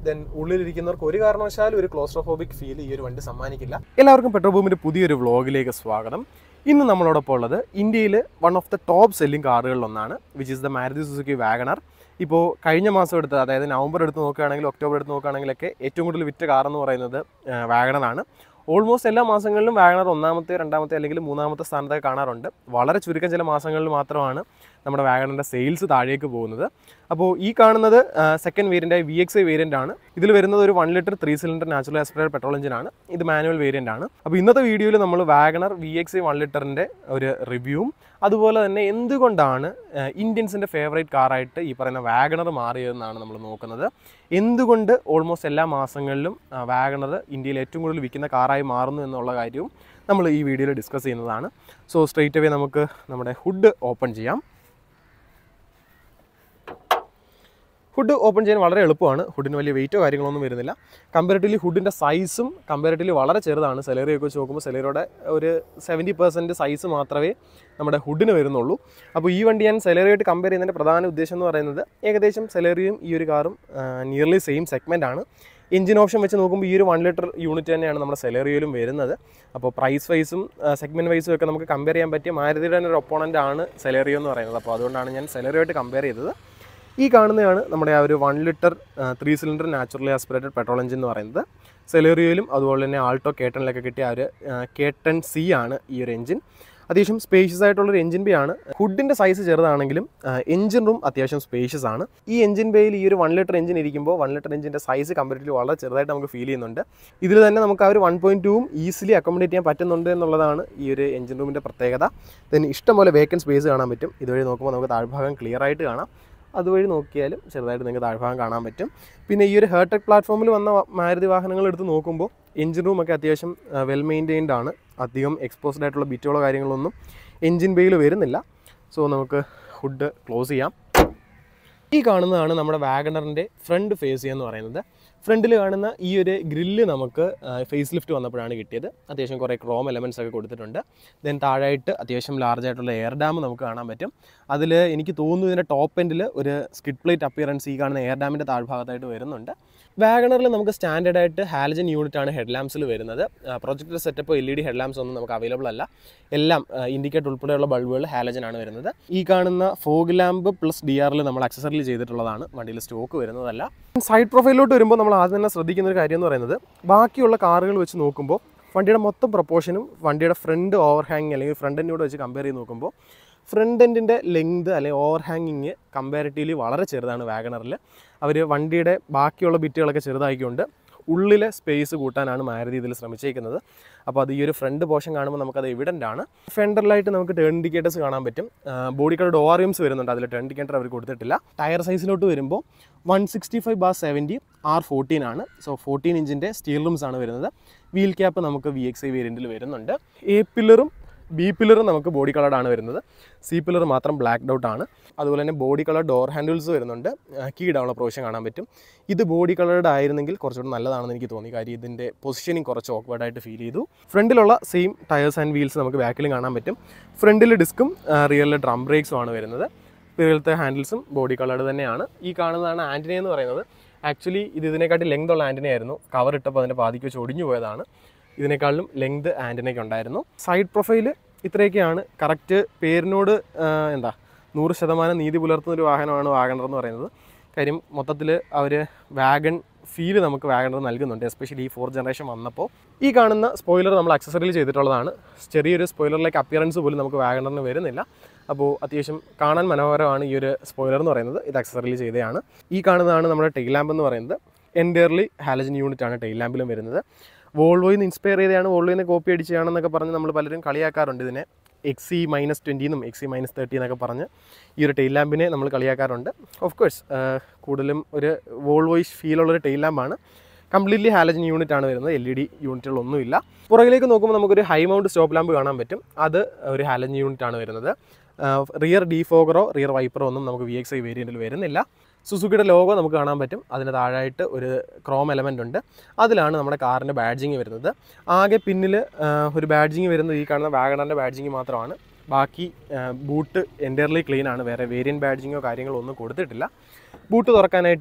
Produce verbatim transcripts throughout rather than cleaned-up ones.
Then ഉള്ളിലിരിക്കുന്നവർക്ക് ഒരു കാരണവശാലും ഒരു ക്ലോസ്ട്രോഫോബിക് ഫീൽ ഈ ഒരു വണ്ടി സമ്മാനിക്കില്ല. എല്ലാവർക്കും പെട്രോൾ ബൂമിൻ്റെ പുതിയൊരു വ്ളോഗിലേക്ക് സ്വാഗതം. ഇന്ന് നമ്മളോടൊപ്പം ഉള്ളത് ഇന്ത്യയിൽ one of the top selling കാറുകളിലൊന്നാണ്, which is the Maruti Suzuki WagonR. ഇപ്പോൾ കഴിഞ്ഞ മാസം എടുത്ത്, അതായത് നവംബർ എടുത്ത് നോക്കുകയാണെങ്കിൽ ഒക്ടോബർ എടുത്ത് നോക്കുകയാണെങ്കിലൊക്കെ ഏറ്റവും കൂടുതൽ വിറ്റ കാറെന്ന് പറയുന്നത് വാഗണറാണ്. ഓൾമോസ്റ്റ് എല്ലാ മാസങ്ങളിലും വാഗണർ ഒന്നാമത്തെ, രണ്ടാമത്തെ അല്ലെങ്കിൽ മൂന്നാമത്തെ സ്ഥാനത്തൊക്കെ കാണാറുണ്ട്. വളരെ ചുരുക്കം ചില മാസങ്ങളിൽ മാത്രമാണ് നമ്മുടെ വാഗണറിൻ്റെ സെയിൽസ് താഴേക്ക് പോകുന്നത്. അപ്പോൾ ഈ കാണുന്നത് സെക്കൻഡ് വേരിയൻ്റായ വി എക്സ് ഐ വേരിയൻ്റ് ആണ്. ഇതിൽ വരുന്നത് ഒരു one litre three cylinder natural aspirated petrol എഞ്ചിനാണ്. ഇത് മാനുവൽ വേരിയൻ്റ് ആണ്. അപ്പോൾ ഇന്നത്തെ വീഡിയോയിൽ നമ്മൾ WagonR V X I one ലിറ്ററിൻ്റെ ഒരു റിവ്യൂവും അതുപോലെ തന്നെ എന്തുകൊണ്ടാണ് ഇന്ത്യൻസിൻ്റെ ഫേവറേറ്റ് കാറായിട്ട് ഈ പറയുന്ന വാഗണർ മാറിയതെന്നാണ് നമ്മൾ നോക്കുന്നത്. എന്തുകൊണ്ട് ഓൾമോസ്റ്റ് എല്ലാ മാസങ്ങളിലും വാഗണർ ഇന്ത്യയിൽ ഏറ്റവും കൂടുതൽ വിൽക്കുന്ന കാറായി മാറുന്നു എന്നുള്ള കാര്യവും നമ്മൾ ഈ വീഡിയോയിൽ ഡിസ്കസ് ചെയ്യുന്നതാണ്. സോ സ്ട്രെയിറ്റ് അവേ നമുക്ക് നമ്മുടെ ഹുഡ് ഓപ്പൺ ചെയ്യാം. ഹുഡ് ഓപ്പൺ ചെയ്യാൻ വളരെ എളുപ്പമാണ്. ഹുഡിന് വലിയ വെയിറ്റോ കാര്യങ്ങളൊന്നും വരുന്നില്ല. കമ്പാരിറ്റീവ്ലി ഹുഡിൻ്റെ സൈസും കമ്പാരിറ്റീവ്ലി വളരെ ചെറുതാണ്. സെലേറിയൊക്കെ വെച്ച് നോക്കുമ്പോൾ സെലേറിയുടെ ഒരു സെവൻറ്റി പെർസെൻറ്റ് സൈസ് മാത്രമേ നമ്മുടെ ഹുഡിന് വരുന്നുള്ളൂ. അപ്പോൾ ഈ വണ്ടി ഞാൻ സെലേറിയായിട്ട് കമ്പയർ ചെയ്യുന്നതിൻ്റെ പ്രധാന ഉദ്ദേശം എന്ന് പറയുന്നത് ഏകദേശം സെലേറിയും ഈ ഒരു കാറും നിയർലി സെയിം സെഗ്മെൻ്റ് ആണ്. എഞ്ചിൻ ഓപ്ഷൻ വെച്ച് നോക്കുമ്പോൾ ഈ ഒരു വൺ ലിറ്റർ യൂണിറ്റ് തന്നെയാണ് നമ്മുടെ സെലേറിയയിലും വരുന്നത്. അപ്പോൾ പ്രൈസ് വൈസും സെഗ്മെൻറ്റ് വൈസും ഒക്കെ നമുക്ക് കമ്പയർ ചെയ്യാൻ പറ്റിയ മാരുതിയുടെ തന്നെ ഒരു ഒപ്പോണൻ്റ് ആണ് സെലേറിയോ എന്ന് പറയുന്നത്. അപ്പോൾ അതുകൊണ്ടാണ് ഞാൻ സെലേറിയായിട്ട് കമ്പയർ ചെയ്തത്. ഈ കാണുന്നതാണ് നമ്മുടെ ആ ഒരു one litre three cylinder naturally aspirated petrol engine എന്ന് പറയുന്നത്. സെലേറിയോയിലും അതുപോലെ തന്നെ ആൾട്ടോ കേട്ടണിലൊക്കെ കിട്ടിയ ആ ഒരു കേട്ടൺ സി ആണ് ഈ ഒരു എഞ്ചിൻ. അത്യാവശ്യം സ്പേഷ്യസ് ആയിട്ടുള്ളൊരു എഞ്ചിൻ ബേ ആണ്. ഹുഡിൻ്റെ സൈസ് ചെറുതാണെങ്കിലും എഞ്ചിൻ റൂം അത്യാവശ്യം സ്പേഷ്യസ് ആണ്. ഈ എഞ്ചിൻ ബേയിൽ ഈ ഒരു വൺ ലിറ്റർ എഞ്ചിൻ ഇരിക്കുമ്പോൾ വൺ ലിറ്റർ എഞ്ചിൻ്റെ സൈസ് കമ്പാരിറ്റീവ്ലി വളരെ ചെറുതായിട്ട് നമുക്ക് ഫീൽ ചെയ്യുന്നുണ്ട്. ഇതിൽ തന്നെ നമുക്ക് ആ ഒരു വൺ പോയിൻറ്റ് ടൂവും ഈസിലി അക്കോമഡേറ്റ് ചെയ്യാൻ പറ്റുന്നുണ്ട് എന്നുള്ളതാണ് ഈ ഒരു എഞ്ചിൻ റൂമിൻ്റെ പ്രത്യേകത. then ഇഷ്ടംപോലെ വേക്കൻറ്റ് സ്പേസ് കാണാൻ പറ്റും. ഇതുവഴി നോക്കുമ്പോൾ നമുക്ക് താഴ്ഭാഗം ക്ലിയർ ആയിട്ട് കാണാം. അതുവഴി നോക്കിയാലും ചെറുതായിട്ട് നിങ്ങൾക്ക് താഴ്ഭാഗം കാണാൻ പറ്റും. പിന്നെ ഈ ഒരു ഹെയർടെക് പ്ലാറ്റ്ഫോമിൽ വന്ന മാരുതി വാഹനങ്ങൾ എടുത്ത് നോക്കുമ്പോൾ എഞ്ചിൻ റൂമൊക്കെ അത്യാവശ്യം വെൽ മെയിൻറ്റെയിൻഡ് ആണ്. അധികം എക്സ്പോസ്ഡ് ആയിട്ടുള്ള ബിറ്റുകളോ കാര്യങ്ങളൊന്നും എഞ്ചിൻ ബേയിൽ വരുന്നില്ല. സോ നമുക്ക് ഹുഡ് ക്ലോസ് ചെയ്യാം. ഈ കാണുന്നതാണ് നമ്മുടെ വാഗണറിൻ്റെ ഫ്രണ്ട് ഫേസ് എന്ന് പറയുന്നത്. ഫ്രണ്ടിൽ കാണുന്ന ഈ ഒരു ഗ്രില്ല് നമുക്ക് ഫേസ് ലിഫ്റ്റ് വന്നപ്പോഴാണ് കിട്ടിയത്. അത്യാവശ്യം കുറേ ക്രോം എലമെൻറ്റ്സ് ഒക്കെ കൊടുത്തിട്ടുണ്ട്. ദെൻ താഴായിട്ട് അത്യാവശ്യം ലാർജ് ആയിട്ടുള്ള എയർ ഡാം നമുക്ക് കാണാൻ പറ്റും. അതിൽ എനിക്ക് തോന്നുന്നു ഇതിൻ്റെ ടോപ്പ് എൻഡിൽ ഒരു സ്കിഡ് പ്ലേറ്റ് അപ്പിയറൻസ് ഈ കാണുന്ന എയർ ഡാമിൻ്റെ താഴ്ഭാഗത്തായിട്ട് വരുന്നുണ്ട്. വാഗണറിൽ നമുക്ക് സ്റ്റാൻഡേർഡ് ആയിട്ട് ഹാലജൻ യൂണിറ്റ് ആണ് ഹെഡ് ലാംപ്സിൽ വരുന്നത്. Projector setup L E D head lamps ഒന്നും നമുക്ക് അവൈലബിൾ അല്ല. എല്ലാം ഇൻഡിക്കേറ്റർ ഉൾപ്പെടെയുള്ള ബൾബുകൾ ഹാലജൻ ആണ് വരുന്നത്. ഈ കാണുന്ന ഫോഗ് ലാമ്പ് പ്ലസ് ഡി ആറിൽ നമ്മൾ അക്സസറിൽ ചെയ്തിട്ടുള്ളതാണ്. വണ്ടിയിൽ സ്റ്റോക്ക് വരുന്നതല്ല. സൈഡ് പ്രൊഫൈലിലോട്ട് വരുമ്പോൾ നമ്മൾ ആദ്യം തന്നെ ശ്രദ്ധിക്കുന്ന ഒരു കാര്യം എന്ന് പറയുന്നത്, ബാക്കിയുള്ള കാറുകൾ വെച്ച് നോക്കുമ്പോൾ വണ്ടിയുടെ മൊത്തം പ്രൊപ്പോർഷനും വണ്ടിയുടെ ഫ്രണ്ട് ഓവർ ഹാങ്ങിങ് അല്ലെങ്കിൽ ഫ്രണ്ട് എൻഡിനോട് വെച്ച് കമ്പയർ ചെയ്ത് നോക്കുമ്പോൾ ഫ്രണ്ട് എൻഡിൻ്റെ ലെങ്ത് അല്ലെങ്കിൽ ഓവർ ഹാങ്ങിങ് കമ്പാരിറ്റീവ്ലി വളരെ ചെറുതാണ് വാഗണറിൽ. അവർ വണ്ടിയുടെ ബാക്കിയുള്ള ബിറ്റുകളൊക്കെ ചെറുതാക്കിക്കൊണ്ട് ഉള്ളിലെ സ്പേസ് കൂട്ടാനാണ് മാരുതി ഇതിൽ ശ്രമിച്ചേക്കുന്നത്. അപ്പോൾ അത് ഈ ഒരു ഫ്രണ്ട് പോർഷൻ കാണുമ്പോൾ നമുക്കത് എവിഡൻ്റ് ആണ്. ഫെൻഡറിലായിട്ട് നമുക്ക് ടേൺ ഇൻഡിക്കേറ്റേഴ്സ് കാണാൻ പറ്റും. Body colour O R Ms വരുന്നുണ്ട്. അതിൽ ടേൺ ഇൻഡിക്കേറ്റർ അവർ കൊടുത്തിട്ടില്ല. ടയർ സൈസിലോട്ട് വരുമ്പോൾ one sixty five bar seventy R fourteen ആണ്. സോ ഫോർട്ടീൻ ഇഞ്ചിൻ്റെ സ്റ്റീൽ റിംസ് ആണ് വരുന്നത്. വീൽ ക്യാപ്പ് നമുക്ക് വി എക്സ് ഐ വേരിയൻറ്റിൽ വരുന്നുണ്ട്. എ പില്ലറും ബി പില്ലറും നമുക്ക് ബോഡി കളർഡാണ് വരുന്നത്. സി പില്ലർ മാത്രം ബ്ലാക്ക് ഔട്ട് ആണ്. അതുപോലെ തന്നെ ബോഡി കളർ ഡോർ ഹാൻഡിൽസ് വരുന്നുണ്ട്. കീ ഇടാനുള്ള പ്രൊവിഷൻ കാണാൻ പറ്റും. ഇത് ബോഡി കളർഡ് ആയിരുന്നെങ്കിൽ കുറച്ചുകൂടി നല്ലതാണെന്ന് എനിക്ക് തോന്നി. കാര്യം ഇതിൻ്റെ പൊസിഷനിങ് കുറച്ച് ഓക്വേർഡായിട്ട് ഫീൽ ചെയ്തു. ഫ്രണ്ടിലുള്ള സെയിം ടയേഴ്സ് ആൻഡ് വീൽസ് നമുക്ക് ബാക്കിലും കാണാൻ പറ്റും. ഫ്രണ്ടിൽ ഡിസ്ക്കും റിയറിൽ ഡ്രം ബ്രേക്സും ആണ് വരുന്നത്. പിറകിലത്തെ ഹാൻഡിൽസും ബോഡി കളർഡ് തന്നെയാണ്. ഈ കാണുന്നതാണ് ആൻറ്റിന എന്ന് പറയുന്നത്. ആക്ച്വലി ഇത് ഇതിനെക്കാട്ടി ലെങ്ത് ഉള്ള ആൻറ്റിനയായിരുന്നു. കവർ ഇട്ടപ്പോൾ അതിൻ്റെ പാതിക്ക് വെച്ച് ഒടിഞ്ഞു പോയതാണ്. ഇതിനേക്കാളും ലെങ്ത് ആൻറ്റിനയ്ക്ക് ഉണ്ടായിരുന്നു. സൈഡ് പ്രൊഫൈൽ ഇത്രയൊക്കെയാണ്. കറക്റ്റ് പേരിനോട് എന്താ നൂറ് ശതമാനം നീതി പുലർത്തുന്ന ഒരു വാഹനമാണ് വാഗണർ എന്ന് പറയുന്നത്. കാര്യം മൊത്തത്തിൽ അവർ വാഗൺ ഫീല് നമുക്ക് വാഗണർ നൽകുന്നുണ്ട്, എസ്പെഷ്യലി ഈ ഫോർ ജനറേഷൻ വന്നപ്പോൾ. ഈ കാണുന്ന സ്പോയിലർ നമ്മൾ അക്സസറിയിൽ ചെയ്തിട്ടുള്ളതാണ്. ചെറിയൊരു സ്പോയിലറിലേക്ക് അപ്പിയറൻസ് പോലും നമുക്ക് വാഗണറിന് വരുന്നില്ല. അപ്പോൾ അത്യാവശ്യം കാണാൻ മനോഹരമാണ് ഈ ഒരു സ്പോയിലർ എന്ന് പറയുന്നത്. ഇത് അക്സസറിയിൽ ചെയ്തതാണ്. ഈ കാണുന്നതാണ് നമ്മുടെ ടെയിൽ ലാമ്പ് എന്ന് പറയുന്നത്. എൻറ്റയർലി ഹാലജൻ യൂണിറ്റ് ആണ് ടെയിൽ ലാമ്പിലും വരുന്നത്. വോൾവോയിൽ നിന്ന് ഇൻസ്പയർ ചെയ്തതാണ്, വോൾവോയിൽ നിന്ന് കോപ്പി അടിച്ചാണെന്നൊക്കെ പറഞ്ഞ് നമ്മൾ പലരും കളിയാക്കാറുണ്ട് ഇതിനെ. എക്സി മൈനസ് ട്വൻറ്റിന്നും എക്സി മൈനസ് തേർട്ടി എന്നൊക്കെ പറഞ്ഞ് ഈ ഒരു ടെയിൽ ലാമ്പിനെ നമ്മൾ കളിയാക്കാറുണ്ട്. ഓഫ് കോഴ്സ് കൂടുതലും ഒരു വോൾവോയിഷ് ഫീലുള്ളൊരു ടെയിൽ ലാമ്പാണ്. കംപ്ലീറ്റ്ലി ഹാലജൻ യൂണിറ്റ് ആണ് വരുന്നത്. എൽ ഇ ഡി യൂണിറ്റുകളൊന്നുമില്ല. പുറകിലേക്ക് നോക്കുമ്പോൾ നമുക്കൊരു ഹൈ മൗണ്ട് സ്റ്റോപ്പ് ലാമ്പ് കാണാൻ പറ്റും. അത് ഒരു ഹാലജൻ യൂണിറ്റ് ആണ് വരുന്നത്. റിയർ ഡീഫോഗറോ റിയർ വൈപ്പറോ ഒന്നും നമുക്ക് വി എക്സ് ഐ വേരിയൻറ്റിൽ വരുന്നില്ല. സുസുക്കിയുടെ ലോഗോ നമുക്ക് കാണാൻ പറ്റും. അതിന് താഴായിട്ട് ഒരു ക്രോം എലമെൻ്റ് ഉണ്ട്. അതിലാണ് നമ്മുടെ കാറിൻ്റെ ബാഡ്ജിങ് വരുന്നത്. ആകെ പിന്നിൽ ഒരു ബാഡ്ജിങ് വരുന്നത് ഈ കാണുന്ന വാഗണറിൻ്റെ ബാഡ്ജിങ് മാത്രമാണ്. ബാക്കി ബൂട്ട് എൻറ്റയർലി ക്ലീൻ ആണ്. വേറെ വേരിയൻറ്റ് ബാഡ്ജിങ്ങോ കാര്യങ്ങളോ ഒന്നും കൊടുത്തിട്ടില്ല. ബൂട്ട് തുറക്കാനായിട്ട്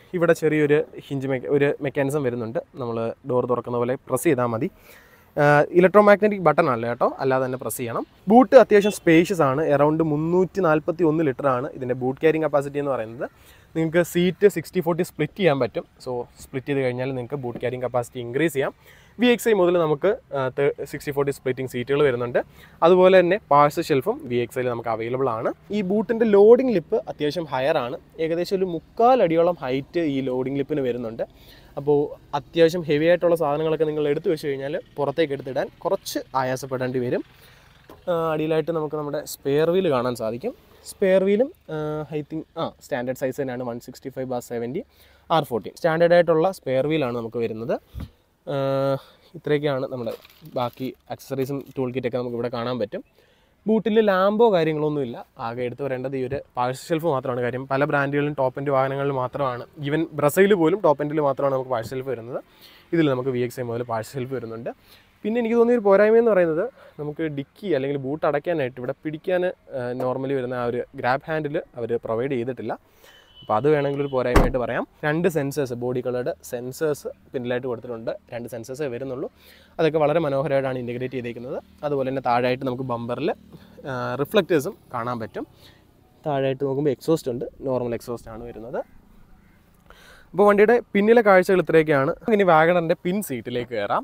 ഇവിടെ ചെറിയൊരു ഹിഞ്ച് മെക്ക ഒരു മെക്കാനിസം വരുന്നുണ്ട്. നമ്മൾ ഡോർ തുറക്കുന്ന പോലെ പ്രസ് ചെയ്താൽ മതി. ഇലക്ട്രോ മാഗ്നറ്റിക് ബട്ടൺ അല്ല കേട്ടോ, അല്ലാതെ തന്നെ പ്രസ് ചെയ്യണം. ബൂട്ട് അത്യാവശ്യം സ്പേഷ്യസ് ആണ്. എറൗണ്ട് മുന്നൂറ്റി നാൽപ്പത്തി ഒന്ന് ലിറ്റർ ആണ് ഇതിൻ്റെ ബൂട്ട് ക്യാരിങ് കപ്പാസിറ്റി എന്ന് പറയുന്നത്. നിങ്ങൾക്ക് സീറ്റ് സിക്സ്റ്റി ഫോർട്ടി സ്പ്ലിറ്റ് ചെയ്യാൻ പറ്റും. സോ സ്പ്ലിറ്റ് ചെയ്ത് കഴിഞ്ഞാൽ നിങ്ങൾക്ക് ബൂട്ട് ക്യാരിങ് കപ്പാസിറ്റി ഇൻക്രീസ് ചെയ്യാം. വി എക്സ് ഐ മുതൽ നമുക്ക് സിക്സ്റ്റി ഫോർട്ടി സ്പ്ലിറ്റിംഗ് സീറ്റുകൾ വരുന്നുണ്ട്. അതുപോലെ തന്നെ പാഴ്സൽ ഷെൽഫും വി എക്സ് ഐയിൽ നമുക്ക് അവൈലബിൾ ആണ്. ഈ ബൂട്ടിൻ്റെ ലോഡിംഗ് ലിപ്പ് അത്യാവശ്യം ഹയർ ആണ്. ഏകദേശം ഒരു മുക്കാൽ അടിയോളം ഹൈറ്റ് ഈ ലോഡിംഗ് ലിപ്പിന് വരുന്നുണ്ട്. അപ്പോൾ അത്യാവശ്യം ഹെവി ആയിട്ടുള്ള സാധനങ്ങളൊക്കെ നിങ്ങൾ എടുത്തു വെച്ച് കഴിഞ്ഞാൽ പുറത്തേക്ക് എടുത്തിടാൻ കുറച്ച് ആയാസപ്പെടേണ്ടി വരും. അടിയിലായിട്ട് നമുക്ക് നമ്മുടെ സ്പെയർ വീല് കാണാൻ സാധിക്കും. സ്പെയർ വീലും ഐ തിങ്ക് ആ സ്റ്റാൻഡേർഡ് സൈസ് തന്നെയാണ്, one sixty five bar seventy R fourteen standard ആയിട്ടുള്ള സ്പെയർ വീലാണ് നമുക്ക് വരുന്നത്. ഇത്രയൊക്കെയാണ് നമ്മുടെ ബാക്കി അക്സസറീസും ടൂൾ കിറ്റൊക്കെ നമുക്ക് ഇവിടെ കാണാൻ പറ്റും. ബൂട്ടിൽ ലാമ്പോ കാര്യങ്ങളൊന്നുമില്ല. ആകെ എടുത്ത് വരേണ്ടത് ഈ ഒരു പാഴ്സൽ ഷെൽഫ് മാത്രമാണ് കാര്യം. പല ബ്രാൻഡുകളിലും ടോപ്പ് എൻഡ് വാഹനങ്ങളിൽ മാത്രമാണ്, ഈവൻ ബ്രസയിൽ പോലും ടോപ്പ് എൻഡിൽ മാത്രമാണ് നമുക്ക് പാഴ്സൽ ഷെൽഫ് വരുന്നത്. ഇതിൽ നമുക്ക് വി എക്സ് ഐ മുതൽ പാഴ്സൽ ഷെൽഫ് വരുന്നുണ്ട്. പിന്നെ എനിക്ക് തോന്നിയൊരു പോരായ്മയെന്ന് പറയുന്നത് നമുക്ക് ഡിക്കി അല്ലെങ്കിൽ ബൂട്ട് അടയ്ക്കാനായിട്ട് ഇവിടെ പിടിക്കാൻ നോർമലി വരുന്ന ആ ഒരു ഗ്രാബ് ഹാൻഡിൽ അവർ പ്രൊവൈഡ് ചെയ്തിട്ടില്ല. അപ്പോൾ അത് വേണമെങ്കിൽ ഒരു പോരായ്മയായിട്ട് പറയാം. രണ്ട് സെൻസേഴ്സ്, ബോഡി കളറുടെ സെൻസേഴ്സ് പിന്നിലായിട്ട് കൊടുത്തിട്ടുണ്ട്. രണ്ട് സെൻസേഴ്സേ വരുന്നുള്ളൂ. അതൊക്കെ വളരെ മനോഹരമായിട്ടാണ് ഇൻറ്റഗ്രേറ്റ് ചെയ്തേക്കുന്നത്. അതുപോലെ തന്നെ താഴെയായിട്ട് നമുക്ക് ബമ്പറിൽ റിഫ്ലക്റ്റേഴ്സും കാണാൻ പറ്റും. താഴെയായിട്ട് നോക്കുമ്പോൾ എക്സോസ്റ്റ് ഉണ്ട്, നോർമൽ എക്സോസ്റ്റ് ആണ് വരുന്നത്. അപ്പോൾ വണ്ടിയുടെ പിന്നിലെ കാഴ്ചകൾ ഇത്രയൊക്കെയാണ്. ഇനി വാഗണറിൻ്റെ പിൻ സീറ്റിലേക്ക് കയറാം.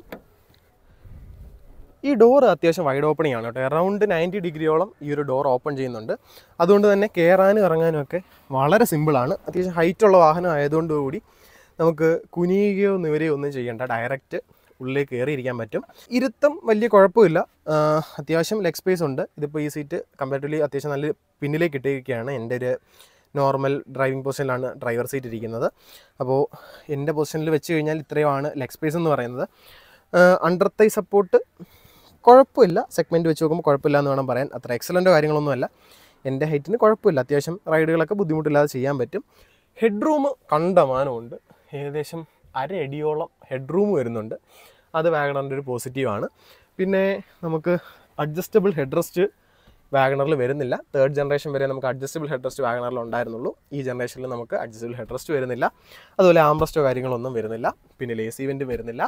ഈ ഡോർ അത്യാവശ്യം വൈഡ് ഓപ്പണിംഗ് ആണ് കേട്ടോ. അറൗണ്ട് നയൻറ്റി ഡിഗ്രിയോളം ഈ ഒരു ഡോർ ഓപ്പൺ ചെയ്യുന്നുണ്ട്. അതുകൊണ്ട് തന്നെ കയറാനും ഇറങ്ങാനും ഒക്കെ വളരെ സിമ്പിളാണ്. അത്യാവശ്യം ഹൈറ്റുള്ള വാഹനം ആയതുകൊണ്ടുകൂടി നമുക്ക് കുനിയുകയോ നിവരുകയോ ഒന്നും ചെയ്യേണ്ട, ഡയറക്റ്റ് ഉള്ളിലേക്ക് കയറിയിരിക്കാൻ പറ്റും. ഇരുത്തം വലിയ കുഴപ്പമില്ല. അത്യാവശ്യം ലെഗ് സ്പേസ് ഉണ്ട്. ഇതിപ്പോൾ ഈ സീറ്റ് കമ്പാരിറ്റീവ്ലി അത്യാവശ്യം നല്ല പിന്നിലേക്ക് ഇട്ടിരിക്കുകയാണ്. എൻ്റെ ഒരു നോർമൽ ഡ്രൈവിംഗ് പൊസിഷനിലാണ് ഡ്രൈവർ സീറ്റ് ഇരിക്കുന്നത്. അപ്പോൾ എൻ്റെ പൊസിഷനിൽ വെച്ച് കഴിഞ്ഞാൽ ഇത്രയുമാണ് ലെഗ് സ്പേസ് എന്ന് പറയുന്നത്. അണ്ടർ തൈ സപ്പോർട്ട് കുഴപ്പമില്ല, സെഗ്മെൻറ്റ് വെച്ച് നോക്കുമ്പോൾ കുഴപ്പമില്ല എന്ന് വേണം പറയാൻ. അത്ര എക്സലൻ്റോ കാര്യങ്ങളൊന്നുമല്ല. എൻ്റെ ഹൈറ്റിന് കുഴപ്പമില്ല. അത്യാവശ്യം റൈഡുകളൊക്കെ ബുദ്ധിമുട്ടില്ലാതെ ചെയ്യാൻ പറ്റും. ഹെഡ് റൂം കണ്ടമാനമുണ്ട്. ഏകദേശം അരയടിയോളം ഹെഡ് റൂം വരുന്നുണ്ട്. അത് വാഗണറിൻ്റെ ഒരു പോസിറ്റീവാണ്. പിന്നെ നമുക്ക് അഡ്ജസ്റ്റബിൾ ഹെഡ് റെസ്റ്റ് വാഗണറിൽ വരുന്നില്ല. തേർഡ് ജനറേഷൻ വരെ നമുക്ക് അഡ്ജസ്റ്റബിൾ ഹെഡ് റെസ്റ്റ് വാഗണറിൽ ഉണ്ടായിരുന്നുള്ളൂ. ഈ ജനറേഷനിൽ നമുക്ക് അഡ്ജസ്റ്റബിൾ ഹെഡ് റെസ്റ്റ് വരുന്നില്ല. അതുപോലെ ആംറെസ്റ്റോ കാര്യങ്ങളൊന്നും വരുന്നില്ല. പിന്നെ എ സി വെൻറ്റ് വരുന്നില്ല.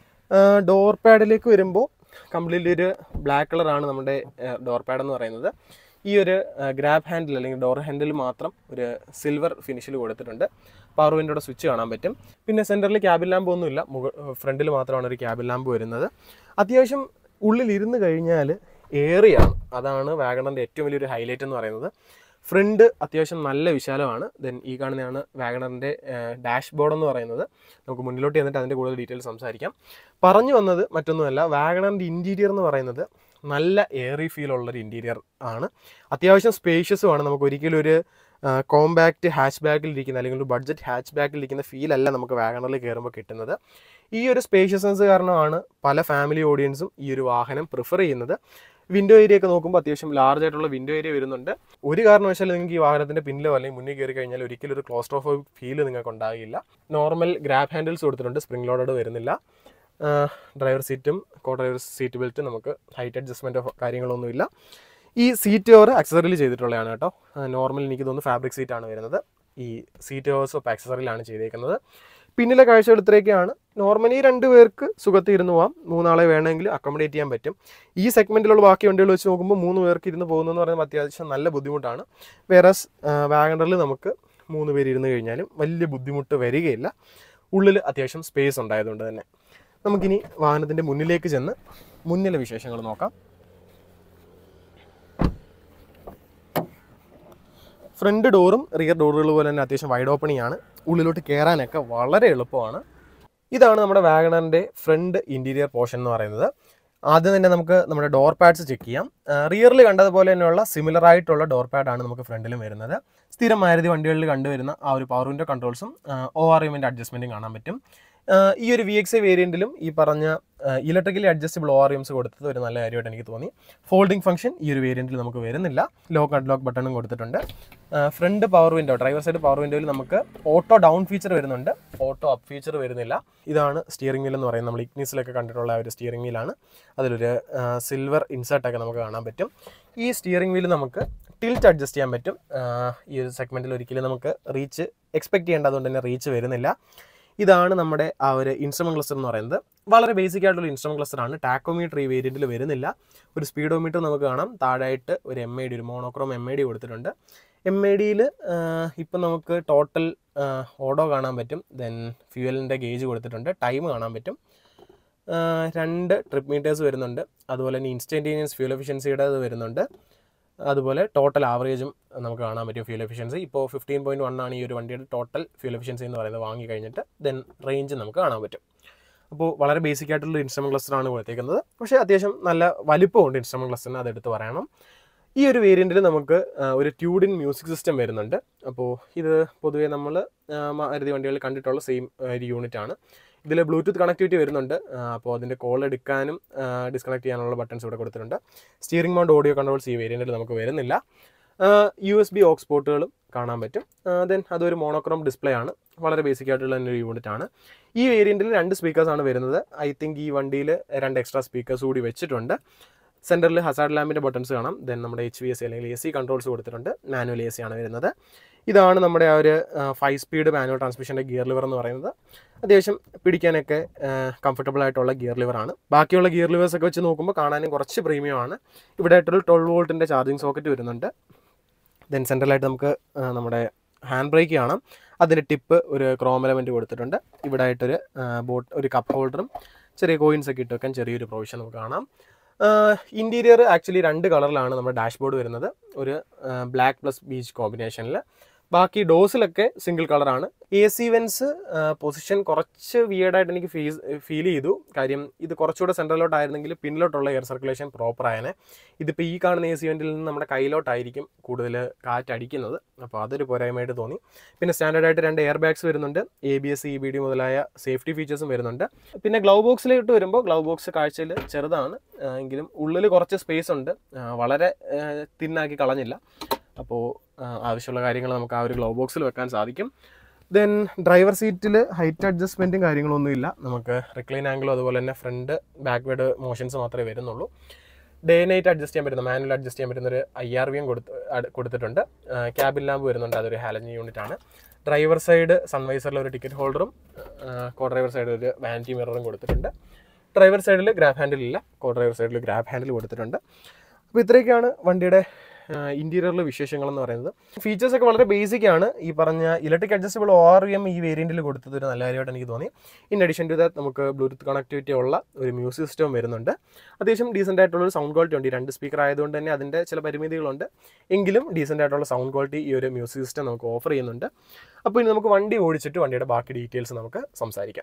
ഡോർ പാഡിലേക്ക് വരുമ്പോൾ കംപ്ലീറ്റ്ലി ഒരു ബ്ലാക്ക് കളറാണ് നമ്മുടെ ഡോർ പാഡ് എന്ന് പറയുന്നത്. ഈ ഒരു ഗ്രാബ് ഹാൻഡിൽ അല്ലെങ്കിൽ ഡോർ ഹാൻഡിൽ മാത്രം ഒരു സിൽവർ ഫിനിഷിൽ കൊടുത്തിട്ടുണ്ട്. പവർ വിൻഡോയുടെ സ്വിച്ച് കാണാൻ പറ്റും. പിന്നെ സെൻറ്ററിൽ ക്യാബിൻ ലാമ്പ് ഒന്നുമില്ല. മുക ഫ്രണ്ടിൽ മാത്രമാണ് ഒരു ക്യാബിൻ ലാമ്പ് വരുന്നത്. അത്യാവശ്യം ഉള്ളിൽ ഇരുന്ന് കഴിഞ്ഞാൽ ഏറിയാണ്. അതാണ് വാഗണറിൻ്റെ ഏറ്റവും വലിയൊരു ഹൈലൈറ്റ് എന്ന് പറയുന്നത്. ഫ്രണ്ട് അത്യാവശ്യം നല്ല വിശാലമാണ്. ദെൻ ഈ കാണുന്നതാണ് വാഗണറിൻ്റെ ഡാഷ് ബോർഡ് എന്ന് പറയുന്നത്. നമുക്ക് മുന്നിലോട്ട് ചെന്നിട്ട് അതിൻ്റെ കൂടുതൽ ഡീറ്റെയിൽസ് സംസാരിക്കാം. പറഞ്ഞു വന്നത് മറ്റൊന്നുമല്ല, വാഗണറിൻ്റെ ഇൻറ്റീരിയർ എന്ന് പറയുന്നത് നല്ല എയറി ഫീൽ ഉള്ളൊരു ഇൻറ്റീരിയർ ആണ്. അത്യാവശ്യം സ്പേഷ്യസുമാണ്. നമുക്ക് ഒരിക്കലും ഒരു കോമ്പാക്റ്റ് ഹാച്ച് ബാക്കിൽ ഇരിക്കുന്ന അല്ലെങ്കിൽ ഒരു ബഡ്ജറ്റ് ഹാച്ച് ബാക്കിൽ ഇരിക്കുന്ന ഫീലല്ല നമുക്ക് വാഗണറിൽ കയറുമ്പോൾ കിട്ടുന്നത്. ഈ ഒരു സ്പേഷ്യസ്നെസ് കാരണമാണ് പല ഫാമിലി ഓഡിയൻസും ഈ ഒരു വാഹനം പ്രിഫർ ചെയ്യുന്നത്. വിൻഡോ ഏരിയ ഒക്കെ നോക്കുമ്പോൾ അത്യാവശ്യം ലാർജ് ആയിട്ടുള്ള വിൻഡോ ഏരിയ വരുന്നുണ്ട്. ഒരു കാരണവശാലും നിങ്ങൾക്ക് ഈ വാഹനത്തിൻ്റെ പിന്നിലോ അല്ലെങ്കിൽ മുന്നിൽ കയറി കഴിഞ്ഞാൽ ഒരിക്കലും ഒരു ക്ലോസ്ട്രോഫോബിക് ഫീൽ നിങ്ങൾക്ക് ഉണ്ടാകില്ല. നോർമൽ ഗ്രാബ് ഹാൻഡിൽസ് കൊടുത്തിട്ടുണ്ട്. സ്പ്രിംഗ് ലോഡഡ് വരുന്നില്ല. ഡ്രൈവർ സീറ്റും കോ ഡ്രൈവർ സീറ്റ് ബെൽറ്റും നമുക്ക് ഹൈറ്റ് അഡ്ജസ്റ്റ്മെൻറ്റോ കാര്യങ്ങളൊന്നുമില്ല. ഈ സീറ്റ് കവർ അക്സസറിയിൽ ചെയ്തിട്ടുള്ളതാണ് കേട്ടോ. നോർമൽ എനിക്ക് തോന്നുന്നു ഫാബ്രിക് സീറ്റാണ് വരുന്നത്. ഈ സീറ്റ് കവേഴ്സ് ഇപ്പോൾ അക്സസറിയിലാണ് ചെയ്തേക്കുന്നത്. പിന്നിലെ കാഴ്ചകൾ ഇത്രയൊക്കെയാണ്. നോർമലി രണ്ട് പേർക്ക് സുഖത്തിൽ ഇരുന്ന് പോകാം. മൂന്നാളെ വേണമെങ്കിൽ അക്കോമഡേറ്റ് ചെയ്യാൻ പറ്റും. ഈ സെഗ്മെൻറ്റിലുള്ള ബാക്കി വണ്ടികൾ വെച്ച് നോക്കുമ്പോൾ മൂന്ന് പേർക്ക് ഇരുന്ന് പോകുന്നതെന്ന് പറയുമ്പോൾ അത്യാവശ്യം നല്ല ബുദ്ധിമുട്ടാണ്. വേറെ വാഗണറിൽ നമുക്ക് മൂന്ന് പേര് ഇരുന്ന് കഴിഞ്ഞാലും വലിയ ബുദ്ധിമുട്ട് വരികയില്ല. ഉള്ളിൽ അത്യാവശ്യം സ്പേസ് ഉണ്ടായതുകൊണ്ട് തന്നെ. നമുക്കിനി വാഹനത്തിൻ്റെ മുന്നിലേക്ക് ചെന്ന് മുന്നിലെ വിശേഷങ്ങൾ നോക്കാം. ഫ്രണ്ട് ഡോറും റിയർ ഡോറുകൾ പോലെ തന്നെ അത്യാവശ്യം വൈഡ് ഓപ്പണിംഗ് ആണ്. ഉള്ളിലോട്ട് കയറാനൊക്കെ വളരെ എളുപ്പമാണ്. ഇതാണ് നമ്മുടെ വാഗണറിൻ്റെ ഫ്രണ്ട് ഇൻറ്റീരിയർ പോർഷൻ എന്ന് പറയുന്നത്. ആദ്യം തന്നെ നമുക്ക് നമ്മുടെ ഡോർ പാഡ്സ് ചെക്ക് ചെയ്യാം. റിയറിൽ കണ്ടതുപോലെ തന്നെയുള്ള സിമിലർ ആയിട്ടുള്ള ഡോർ പാഡാണ് നമുക്ക് ഫ്രണ്ടിലും വരുന്നത്. സ്ഥിരം മാരുതി വണ്ടികളിൽ കണ്ടുവരുന്ന ആ ഒരു പവർ വിൻഡോ കൺട്രോൾസും ഒ ആർ എമ്മിൻ്റെ അഡ്ജസ്റ്റ്മെൻറ്റും കാണാൻ പറ്റും. ഈ ഒരു വി എക്സ് ഐ വേരിയൻറ്റിലും ഈ പറഞ്ഞ electrically adjustable O R Ms കൊടുത്തത് ഒരു നല്ല കാര്യമായിട്ട് എനിക്ക് തോന്നി. ഫോൾഡിംഗ് ഫംഗ്ഷൻ ഈ ഒരു വേരിയൻറ്റിൽ നമുക്ക് വരുന്നില്ല. ലോക്ക് അൺലോക്ക് ബട്ടണും കൊടുത്തിട്ടുണ്ട്. Front power window, driver side power വിൻഡോയിൽ നമുക്ക് ഓട്ടോ ഡൗൺ ഫീച്ചർ വരുന്നുണ്ട്, ഓട്ടോ അപ്പ് ഫീച്ചർ വരുന്നില്ല. ഇതാണ് സ്റ്റിയറിംഗ് വീൽ എന്ന് പറയുന്നത്. നമ്മൾ ഇഗ്നിസിലൊക്കെ കണ്ടിട്ടുള്ള ഒരു സ്റ്റിയറിംഗ് വീലാണ്. അതിലൊരു സിൽവർ ഇൻസേർട്ടൊക്കെ നമുക്ക് കാണാൻ പറ്റും. ഈ സ്റ്റിയറിംഗ് വീൽ നമുക്ക് ടിൽറ്റ് അഡ്ജസ്റ്റ് ചെയ്യാൻ പറ്റും. ഈ ഒരു സെഗ്മെൻറ്റിൽ ഒരിക്കലും നമുക്ക് റീച്ച് എക്സ്പെക്ട് ചെയ്യേണ്ടതുകൊണ്ട് തന്നെ റീച്ച് വരുന്നില്ല. ഇതാണ് നമ്മുടെ ആ ഒരു ഇൻസ്ട്രുമെന്റ് ക്ലസ്റ്റർ എന്ന് പറയുന്നത്. വളരെ ബേസിക് ആയിട്ടുള്ള ഇൻസ്ട്രുമെന്റ് ക്ലസ്റ്റർ ആണ്. ടാക്കോമീറ്റർ ഈ വേരിയന്റിൽ വരുന്നില്ല. ഒരു സ്പീഡോമീറ്റർ നമുക്ക് കാണാം. താഴായിട്ട് ഒരു എം ഐ ഡി, ഒരു മോണോക്രോം എം ഐ ഡി കൊടുത്തിട്ടുണ്ട്. എം ഐ ഡിയിൽ ഇപ്പം നമുക്ക് ടോട്ടൽ ഓഡോ കാണാൻ പറ്റും. ദെൻ ഫ്യൂവലിൻ്റെ ഗേജ് കൊടുത്തിട്ടുണ്ട്. ടൈം കാണാൻ പറ്റും. രണ്ട് ട്രിപ്പ് മീറ്റേഴ്സ് വരുന്നുണ്ട്. അതുപോലെ തന്നെ ഇൻസ്റ്റൻറ്റേനിയസ് ഫ്യൂൽ എഫിഷ്യൻസിയുടെ ഇത് വരുന്നുണ്ട്. അതുപോലെ ടോട്ടൽ ആവറേജും നമുക്ക് കാണാൻ പറ്റും ഫ്യൂൽ എഫിഷ്യൻസി. ഇപ്പോൾ ഫിഫ്റ്റീൻ പോയിൻറ്റ് വൺ ആണ് ഈ ഒരു വണ്ടിയുടെ ടോട്ടൽ ഫ്യൂൽ എഫിഷ്യൻസി എന്ന് പറയുന്നത് വാങ്ങി കഴിഞ്ഞിട്ട്. ദെൻ റേഞ്ച് നമുക്ക് കാണാൻ പറ്റും. അപ്പോൾ വളരെ ബേസിക് ആയിട്ടുള്ള ഇൻസ്ട്രുമെന്റ് ക്ലസ്റ്ററാണ് കൊടുത്തേക്കുന്നത്. പക്ഷേ അത്യാവശ്യം നല്ല വലിപ്പമുണ്ട് ഇൻസ്ട്രുമെന്റ് ക്ലസ്റ്ററിന്, അതെടുത്ത് പറയണം. ഈ ഒരു വേരിയൻറ്റിൽ നമുക്ക് ഒരു ട്യൂഡിൻ മ്യൂസിക് സിസ്റ്റം വരുന്നുണ്ട്. അപ്പോൾ ഇത് പൊതുവേ നമ്മൾ മാരുതി വണ്ടികളിൽ കണ്ടിട്ടുള്ള സെയിം ഒരു യൂണിറ്റ് ആണ്. ഇതിൽ ബ്ലൂടൂത്ത് കണക്ടിവിറ്റി വരുന്നുണ്ട്. അപ്പോൾ അതിൻ്റെ കോൾ എടുക്കാനും ഡിസ്കണക്ട് ചെയ്യാനുള്ള ബട്ടൺസ് ഇവിടെ കൊടുത്തിട്ടുണ്ട്. സ്റ്റിയറിംഗ് മൗണ്ട് ഓഡിയോ കൺട്രോൾസ് ഈ വേരിയൻറ്റിൽ നമുക്ക് വരുന്നില്ല. യു എസ് ബി ഓക്സ് പോർട്ടുകളും കാണാൻ പറ്റും. ദെൻ അതൊരു മോണോക്രോം ഡിസ്പ്ലേ ആണ്. വളരെ ബേസിക് ആയിട്ടുള്ള ഒരു യൂണിറ്റ് ആണ്. ഈ വേരിയൻറ്റിൽ രണ്ട് സ്പീക്കേഴ്സാണ് വരുന്നത്. ഐ തിങ്ക് ഈ വണ്ടിയിൽ രണ്ട് എക്സ്ട്രാ സ്പീക്കേഴ്സ് കൂടി വെച്ചിട്ടുണ്ട്. സെൻറ്ററിൽ ഹസാർഡ് ലാമ്പിൻ്റെ ബട്ടൺസ് കാണാം. ദെൻ നമ്മുടെ എച്ച് വി എസ് അല്ലെങ്കിൽ എ സി കൺട്രോൾസ് കൊടുത്തിട്ടുണ്ട്. മാനുവൽ എ സി ആണ് വരുന്നത്. ഇതാണ് നമ്മുടെ ആ ഒരു ഫൈവ് സ്പീഡ് മാനുവൽ ട്രാൻസ്മിഷൻ്റെ ഗിയർ ലിവർ എന്ന് പറയുന്നത്. അത്യാവശ്യം പിടിക്കാനൊക്കെ കംഫർട്ടബിൾ ആയിട്ടുള്ള ഗിയർ ലിവറാണ്. ബാക്കിയുള്ള ഗിയർ ലിവേഴ്സൊക്കെ വെച്ച് നോക്കുമ്പോൾ കാണാനും കുറച്ച് പ്രീമിയം ആണ്. ഇവിടെ ആയിട്ടൊരു ട്വൽവ് വോൾട്ടിൻ്റെ ചാർജിങ് സോക്കറ്റ് വരുന്നുണ്ട്. ദെൻ സെൻട്രലായിട്ട് നമുക്ക് നമ്മുടെ ഹാൻഡ് ബ്രേക്ക് കാണാം. അതിൻ്റെ ടിപ്പ് ഒരു ക്രോം എലമെൻറ്റ് കൊടുത്തിട്ടുണ്ട്. ഇവിടെ ആയിട്ടൊരു ബോട്ട് ഒരു കപ്പ് ഹോൾഡറും ചെറിയ കോയിൻസ് ഒക്കെ ഇട്ട് വെക്കാൻ ചെറിയൊരു പ്രൊവിഷൻ നമുക്ക് കാണാം. ഇൻറ്റീരിയർ ആക്ച്വലി രണ്ട് കളറിലാണ് നമ്മുടെ ഡാഷ്ബോർഡ് വരുന്നത്. ഒരു ബ്ലാക്ക് പ്ലസ് ബീച്ച് കോമ്പിനേഷനിൽ. ബാക്കി ഡോസിലൊക്കെ സിംഗിൾ കളറാണ്. എ സി വെൻസ് പൊസിഷൻ കുറച്ച് വിയേർഡായിട്ട് എനിക്ക് ഫീസ് ഫീൽ ചെയ്തു. കാര്യം ഇത് കുറച്ചുകൂടെ സെൻട്രലോട്ടായിരുന്നെങ്കിൽ പിന്നിലോട്ടുള്ള എയർ സർക്കുലേഷൻ പ്രോപ്പർ ആയനെ. ഇതിപ്പോൾ ഈ കാണുന്ന എ സി വെൻറ്റിൽ നിന്ന് നമ്മുടെ കയ്യിലോട്ടായിരിക്കും കൂടുതൽ കാറ്റടിക്കുന്നത്. അപ്പോൾ അതൊരു പോരായ്മയായിട്ട് തോന്നി. പിന്നെ സ്റ്റാൻഡേർഡായിട്ട് രണ്ട് എയർ ബാഗ്സ് വരുന്നുണ്ട്. A B S, E B D മുതലായ സേഫ്റ്റി ഫീച്ചേഴ്സും വരുന്നുണ്ട്. പിന്നെ ഗ്ലൗ ബോക്സിലോട്ട് വരുമ്പോൾ ഗ്ലൗ ബോക്സ് കാഴ്ചയിൽ ചെറുതാണ് എങ്കിലും ഉള്ളിൽ കുറച്ച് സ്പേസ് ഉണ്ട്. വളരെ തിന്നാക്കി കളഞ്ഞില്ല. അപ്പോൾ ആവശ്യമുള്ള കാര്യങ്ങൾ നമുക്ക് ആ ഒരു ഗ്ലൗ ബോക്സിൽ വെക്കാൻ സാധിക്കും. ദെൻ ഡ്രൈവർ സീറ്റിൽ ഹൈറ്റ് അഡ്ജസ്റ്റ്മെൻറ്റും കാര്യങ്ങളൊന്നുമില്ല. നമുക്ക് റിക്ലൈൻ ആംഗിളും അതുപോലെ തന്നെ ഫ്രണ്ട് ബാക്ക്വേർഡ് മോഷൻസ് മാത്രമേ വരുന്നുള്ളൂ. ഡേ നൈറ്റ് അഡ്ജസ്റ്റ് ചെയ്യാൻ പറ്റുന്ന മാനുവൽ അഡ്ജസ്റ്റ് ചെയ്യാൻ പറ്റുന്ന ഒരു ഐ ആർ വിയും കൊടുത്ത് കൊടുത്തിട്ടുണ്ട്. ക്യാബിൻ ലാമ്പ് വരുന്നുണ്ട്. അതൊരു ഹാലജൻ യൂണിറ്റ് ആണ്. ഡ്രൈവർ സൈഡ് സൺവൈസറിൽ ഒരു ടിക്കറ്റ് ഹോൾഡറും കോ ഡ്രൈവർ സൈഡിൽ ഒരു വാനിറ്റി മിററും കൊടുത്തിട്ടുണ്ട്. ഡ്രൈവർ സൈഡിൽ ഗ്രാബ് ഹാൻഡിൽ ഇല്ല. കോ ഡ്രൈവർ സൈഡിൽ ഗ്രാബ് ഹാൻഡിൽ കൊടുത്തിട്ടുണ്ട്. അപ്പോൾ ഇത്രയൊക്കെയാണ് വണ്ടിയുടെ ഇൻറ്റീരിയറിലെ വിശേഷങ്ങളെന്ന് പറയുന്നത്. ഫീച്ചേഴ്സൊക്കെ വളരെ ബേസിക് ആണ്. ഈ പറഞ്ഞ electric adjustable O R V M ഈ വേരിയൻറ്റിൽ കൊടുത്തത് ഒരു നല്ല കാര്യമായിട്ട് എനിക്ക് തോന്നി. ഇൻ അഡീഷൻ ടു ദാറ്റ് നമുക്ക് ബ്ലൂടൂത്ത് കണക്ടിവിറ്റി ഉള്ള ഒരു മ്യൂസിക് സിസ്റ്റം വരുന്നുണ്ട്. അത്യാവശ്യം ഡീസൻ്റ് ആയിട്ടുള്ളൊരു സൗണ്ട് ക്വാളിറ്റി ഉണ്ട്. രണ്ട് സ്പീക്കർ ആയതുകൊണ്ട് തന്നെ അതിൻ്റെ ചില പരിമിതികളുണ്ട്. എങ്കിലും ഡീസൻ്റ് ആയിട്ടുള്ള സൗണ്ട് ക്വാളിറ്റി ഈ ഒരു മ്യൂസിക് സിസ്റ്റം നമുക്ക് ഓഫർ ചെയ്യുന്നുണ്ട്. അപ്പോൾ ഇനി നമുക്ക് വണ്ടി ഓടിച്ചിട്ട് വണ്ടിയുടെ ബാക്കി ഡീറ്റെയിൽസ് നമുക്ക് സംസാരിക്കാം.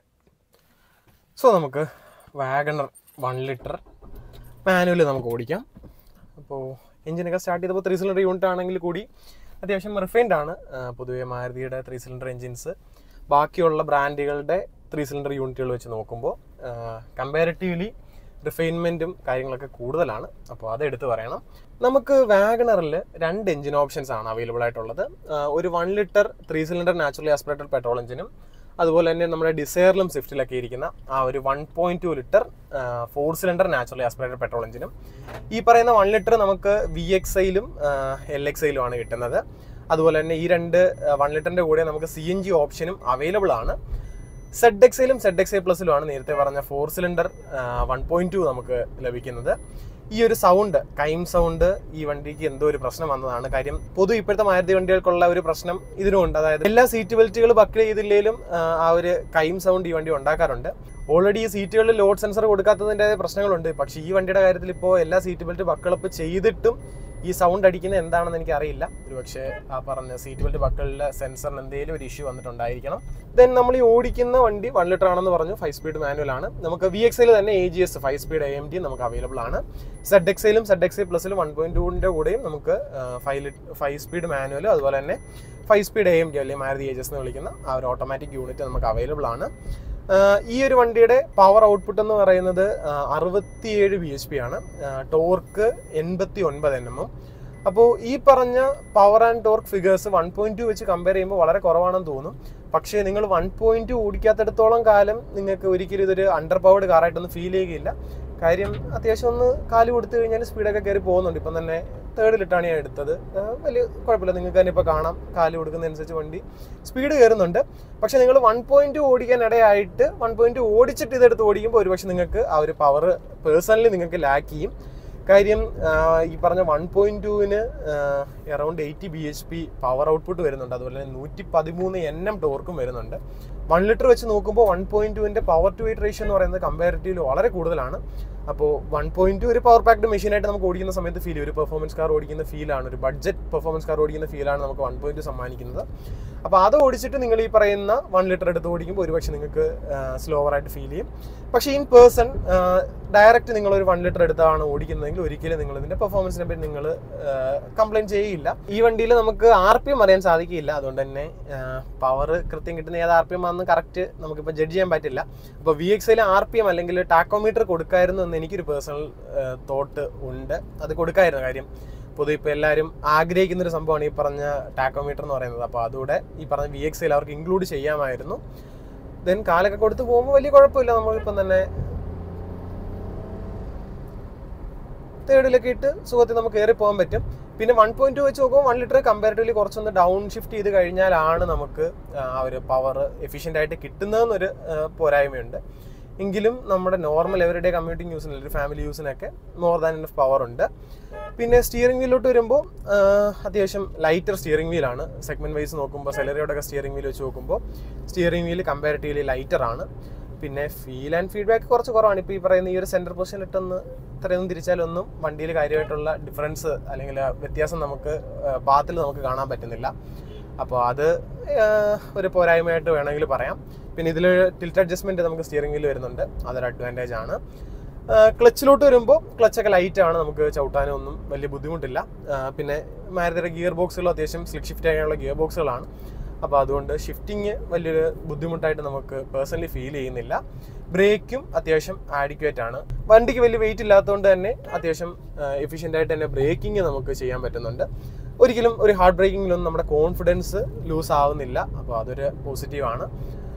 സോ നമുക്ക് വാഗണർ വൺ ലിറ്റർ മാനുവൽ നമുക്ക് ഓടിക്കാം. അപ്പോൾ എഞ്ചിനൊക്കെ സ്റ്റാർട്ട് ചെയ്തപ്പോൾ ത്രീ സിലിണ്ടർ യൂണിറ്റ് ആണെങ്കിൽ കൂടി അത്യാവശ്യം റിഫൈൻഡ് ആണ്. പൊതുവെ മാരുതിയുടെ ത്രീ സിലിണ്ടർ എഞ്ചിൻസ് ബാക്കിയുള്ള ബ്രാൻഡുകളുടെ ത്രീ സിലിണ്ടർ യൂണിറ്റുകൾ വെച്ച് നോക്കുമ്പോൾ കമ്പാരിറ്റീവ്ലി റിഫൈൻമെൻറ്റും കാര്യങ്ങളൊക്കെ കൂടുതലാണ്. അപ്പോൾ അതെടുത്ത് പറയണം. നമുക്ക് വാഗണറിൽ രണ്ട് എഞ്ചിൻ ഓപ്ഷൻസ് ആണ് അവൈലബിൾ ആയിട്ടുള്ളത്. ഒരു one litre three cylinder naturally aspirated petrol എഞ്ചിനും അതുപോലെ തന്നെ നമ്മുടെ ഡിസയറിലും സ്വിഫ്റ്റിലൊക്കെ ഇരിക്കുന്ന ആ ഒരു one point two litre four cylinder naturally aspirated petrol എഞ്ചിനും. ഈ പറയുന്ന വൺ ലിറ്റർ നമുക്ക് വി എക്സ് ഐയിലും എൽ എക്സ് ഐയിലും ആണ് കിട്ടുന്നത്. അതുപോലെ തന്നെ ഈ രണ്ട് വൺ ലിറ്ററിൻ്റെ കൂടെ നമുക്ക് സി എൻ ജി ഓപ്ഷനും അവൈലബിൾ ആണ്. സെഡ് എക്സ് ഐയിലും സെഡ് എക്സ് ഐ പ്ലസിലുമാണ് നേരത്തെ പറഞ്ഞ four cylinder one point two നമുക്ക് ലഭിക്കുന്നത്. ഈ ഒരു സൗണ്ട്, കൈം സൗണ്ട് ഈ വണ്ടിക്ക് എന്തോ ഒരു പ്രശ്നം വന്നതാണ്. കാര്യം പൊതു ഇപ്പോഴത്തെ മാരുതി വണ്ടികൾക്കുള്ള ഒരു പ്രശ്നം ഇതിനുമുണ്ട്. അതായത് എല്ലാ സീറ്റ് ബെൽറ്റുകൾ ബക്കിൾ ചെയ്തില്ലെങ്കിലും ആ ഒരു കൈം സൗണ്ട് ഈ വണ്ടി ഉണ്ടാക്കാറുണ്ട്. ഓൾറെഡി ഈ സീറ്റുകളിൽ ലോഡ് സെൻസർ കൊടുക്കാത്തതിൻ്റെ പ്രശ്നങ്ങളുണ്ട്. പക്ഷേ ഈ വണ്ടിയുടെ കാര്യത്തിൽ ഇപ്പോൾ എല്ലാ സീറ്റ് ബെൽറ്റ് ബക്കിളപ്പ് ചെയ്തിട്ടും ഈ സൗണ്ട് അടിക്കുന്നത് എന്താണെന്ന് എനിക്കറിയില്ല. ഒരു പക്ഷേ ആ പറഞ്ഞ സീറ്റ് ബെൽറ്റ് ബക്കിളിലെ സെൻസറിന് എന്തെങ്കിലും ഒരു ഇഷ്യൂ വന്നിട്ടുണ്ടായിരിക്കണം. ദെൻ നമ്മൾ ഈ ഓടിക്കുന്ന വണ്ടി വൺ ലിറ്റർ ആണെന്ന് പറഞ്ഞു. ഫൈവ് സ്പീഡ് മാനുവൽ ആണ്. നമുക്ക് വി എക്സ് ഐയിൽ തന്നെ A G S five speed A M T നമുക്ക് അവൈലബിൾ ആണ്. സെഡ് എക്സ് ഐയിലും സെഡ് എക്സ് ഐ പ്ലസിലും വൺ പോയിന്റ് ടൂവിൻ്റെ കൂടെയും നമുക്ക് five litre five speed manual അതുപോലെ തന്നെ five speed A M T അല്ലെങ്കിൽ മാരുതി ഏജസ് എന്ന് വിളിക്കുന്ന ആ ഒരു ഓട്ടോമാറ്റിക് യൂണിറ്റ് നമുക്ക് അവൈലബിൾ ആണ്. ഈ ഒരു വണ്ടിയുടെ പവർ ഔട്ട്പുട്ട് എന്ന് പറയുന്നത് അറുപത്തിയേഴ് ബി എച്ച് പി ആണ്. ടോർക്ക് എൺപത്തി ഒൻപത് എൻ എമ്മും. അപ്പോൾ ഈ പറഞ്ഞ power and torque figures one point two വെച്ച് കമ്പയർ ചെയ്യുമ്പോൾ വളരെ കുറവാണെന്ന് തോന്നും. പക്ഷേ നിങ്ങൾ വൺ പോയിന്റ് ടു ഓടിക്കാത്തിടത്തോളം കാലം നിങ്ങൾക്ക് ഒരിക്കലും ഇതൊരു അണ്ടർ പവർഡ് കാറായിട്ടൊന്നും ഫീൽ ചെയ്യുകയില്ല. കാര്യം അത്യാവശ്യം ഒന്ന് കാല് കൊടുത്തു കഴിഞ്ഞാൽ സ്പീഡൊക്കെ കയറി പോകുന്നുണ്ട്. ഇപ്പം തന്നെ തേർഡിലിട്ടാണ് ഞാൻ എടുത്തത്. വലിയ കുഴപ്പമില്ല, നിങ്ങൾക്ക് തന്നെ ഇപ്പോൾ കാണാം കാല് കൊടുക്കുന്നതനുസരിച്ച് വണ്ടി സ്പീഡ് കയറുന്നുണ്ട്. പക്ഷേ നിങ്ങൾ വൺ പോയിന്റ് ഓടിക്കാൻ ഇടയായിട്ട് വൺ പോയിന്റ് ഓടിച്ചിട്ട് ഇതെടുത്ത് ഓടിക്കുമ്പോൾ ഒരുപക്ഷെ നിങ്ങൾക്ക് ആ ഒരു പവർ പേഴ്സണലി നിങ്ങൾക്ക് ലാക്ക് ചെയ്യും. കാര്യം ഈ പറഞ്ഞ വൺ പോയിന്റ് ടുവിന് around eighty B H P power output വരുന്നുണ്ട്. അതുപോലെ തന്നെ നൂറ്റി പതിമൂന്ന് എൻ എം ടോർക്കും വരുന്നുണ്ട്. വൺ ലിറ്റർ വെച്ച് നോക്കുമ്പോൾ വൺ പോയിന്റ് ടുവിൻ്റെ പവർ ടു വെയിറ്റ് റേഷ്യോ എന്ന് പറയുന്നത് കമ്പാരിറ്റീവ്ലി വളരെ കൂടുതലാണ്. അപ്പോൾ വൺ പോയിന്റ് ടു ഒരു പവർ പാക്ഡ് മെഷീനായിട്ട് നമുക്ക് ഓടിക്കുന്ന സമയത്ത് ഫീൽ ഒരു പെർഫോമൻസ് കാർ ഓടിക്കുന്ന ഫീലാണ്, ഒരു ബഡ്ജറ്റ് പെർഫോമൻസ് കാർ ഓടിക്കുന്ന ഫീലാണ് നമുക്ക് വൺ പോയിന്റ് ടു സമ്മാനിക്കുന്നത്. അപ്പോൾ അത് ഓടിച്ചിട്ട് നിങ്ങൾ ഈ പറയുന്ന വൺ ലിറ്റർ എടുത്ത് ഓടിക്കുമ്പോൾ ഒരുപക്ഷെ നിങ്ങൾക്ക് സ്ലോവറായിട്ട് ഫീൽ ചെയ്യും. പക്ഷേ ഇൻ പേഴ്സൺ ഡയറക്റ്റ് നിങ്ങളൊരു വൺ ലിറ്റർ എടുത്താണ് ഓടിക്കുന്നതെങ്കിൽ ഒരിക്കലും നിങ്ങൾ ഇതിൻ്റെ പെർഫോമൻസിനെ പറ്റി നിങ്ങൾ കംപ്ലയിൻറ്റ് ചെയ്യില്ല. ഈ വണ്ടിയിൽ നമുക്ക് ആർ പി എം അറിയാൻ സാധിക്കില്ല. അതുകൊണ്ട് തന്നെ പവർ കൃത്യം കിട്ടുന്ന ഏത് ആർ പി എം ആണെന്ന് കറക്റ്റ് നമുക്കിപ്പോൾ ജഡ്ജ് ചെയ്യാൻ പറ്റില്ല. അപ്പോൾ വി എക്സിൽ ആർ പി എം അല്ലെങ്കിൽ ടാക്കോമീറ്റർ കൊടുക്കായിരുന്നു എന്ന് എനിക്കൊരു പേഴ്സണൽ തോട്ട് ഉണ്ട്. അത് കൊടുക്കായിരുന്നു. കാര്യം പൊതുവെ ഇപ്പോൾ എല്ലാവരും ആഗ്രഹിക്കുന്നൊരു സംഭവമാണ് ഈ പറഞ്ഞ ടാക്കോമീറ്റർ എന്ന് പറയുന്നത്. അപ്പോൾ അതുകൂടെ ഈ പറഞ്ഞ വി എക്സിൽ അവർക്ക് ഇൻക്ലൂഡ് ചെയ്യാമായിരുന്നു. ദെൻ കാലൊക്കെ കൊടുത്ത് പോകുമ്പോൾ വലിയ കുഴപ്പമില്ല. നമ്മളിപ്പം തന്നെ തേർഡിലൊക്കെ ഇട്ട് സുഖത്തിൽ നമുക്ക് കയറി പോകാൻ പറ്റും. പിന്നെ വൺ പോയിന്റ് ടു വെച്ച് നോക്കുമ്പോൾ വൺ ലിറ്റർ കമ്പാരിറ്റീവ്ലി കുറച്ചൊന്ന് ഡൗൺ ഷിഫ്റ്റ് ചെയ്ത് കഴിഞ്ഞാലാണ് നമുക്ക് ആ ഒരു പവർ എഫിഷ്യൻ്റ് ആയിട്ട് കിട്ടുന്നതെന്നൊരു പോരായ്മയുണ്ട്. എങ്കിലും നമ്മുടെ നോർമൽ എവറിഡേ കമ്മ്യൂട്ടിങ് യൂസിന് അല്ലെങ്കിൽ ഫാമിലി യൂസിനൊക്കെ മോർ ദാൻ എനഫ് പവർ ഉണ്ട്. പിന്നെ സ്റ്റിയറിംഗ് വീലിലോട്ട് വരുമ്പോൾ അത്യാവശ്യം ലൈറ്റർ സ്റ്റിയറിംഗ് വീലാണ്. സെഗ്മെന്റ് വൈസ് നോക്കുമ്പോൾ സെലറിയോടൊക്കെ സ്റ്റിയറിംഗ് വീൽ വെച്ച് നോക്കുമ്പോൾ സ്റ്റിയറിംഗ് വീൽ കമ്പാരിറ്റീവ്ലി ലൈറ്ററാണ്. പിന്നെ ഫീൽ ആൻഡ് ഫീഡ്ബാക്ക് കുറച്ച് കുറവാണ്. ഇപ്പോൾ ഈ പറയുന്ന ഈ ഒരു സെൻറ്റർ പൊസിഷൻ ഇട്ടൊന്ന് ഇത്രയൊന്നും തിരിച്ചാലൊന്നും വണ്ടിയിൽ കാര്യമായിട്ടുള്ള ഡിഫറൻസ് അല്ലെങ്കിൽ വ്യത്യാസം നമുക്ക് പാത്തിൽ നമുക്ക് കാണാൻ പറ്റുന്നില്ല. അപ്പോൾ അത് ഒരു പോരായ്മയായിട്ട് വേണമെങ്കിൽ പറയാം. പിന്നെ ഇതിൽ ടിൽറ്റ് അഡ്ജസ്റ്റ്മെൻറ്റ് നമുക്ക് സ്റ്റിയറിംഗ് വീൽ വരുന്നുണ്ട്, അതൊരു അഡ്വാൻറ്റേജ് ആണ്. ക്ലച്ചിലോട്ട് വരുമ്പോൾ ക്ലച്ചൊക്കെ ലൈറ്റാണ്, നമുക്ക് ചവിട്ടാനൊന്നും വലിയ ബുദ്ധിമുട്ടില്ല. പിന്നെ മാരുതിയുടെ ഗിയർ ബോക്സുകൾ അത്യാവശ്യം സ്ലിക്ക് ഷിഫ്റ്റ് ചെയ്യാനുള്ള ഗിയർ ബോക്സുകളാണ്. അപ്പോൾ അതുകൊണ്ട് ഷിഫ്റ്റിങ് വലിയൊരു ബുദ്ധിമുട്ടായിട്ട് നമുക്ക് പേഴ്സണലി ഫീൽ ചെയ്യുന്നില്ല. ബ്രേക്കും അത്യാവശ്യം ആഡിക്വേറ്റ് ആണ്. വണ്ടിക്ക് വലിയ വെയിറ്റ് ഇല്ലാത്തതുകൊണ്ട് തന്നെ അത്യാവശ്യം എഫിഷ്യൻ്റ് ആയിട്ട് തന്നെ ബ്രേക്കിങ് നമുക്ക് ചെയ്യാൻ പറ്റുന്നുണ്ട്. ഒരിക്കലും ഒരു ഹാർഡ് ബ്രേക്കിങ്ങിലൊന്നും നമ്മുടെ കോൺഫിഡൻസ് ലൂസ് ആവുന്നില്ല. അപ്പോൾ അതൊരു പോസിറ്റീവാണ്.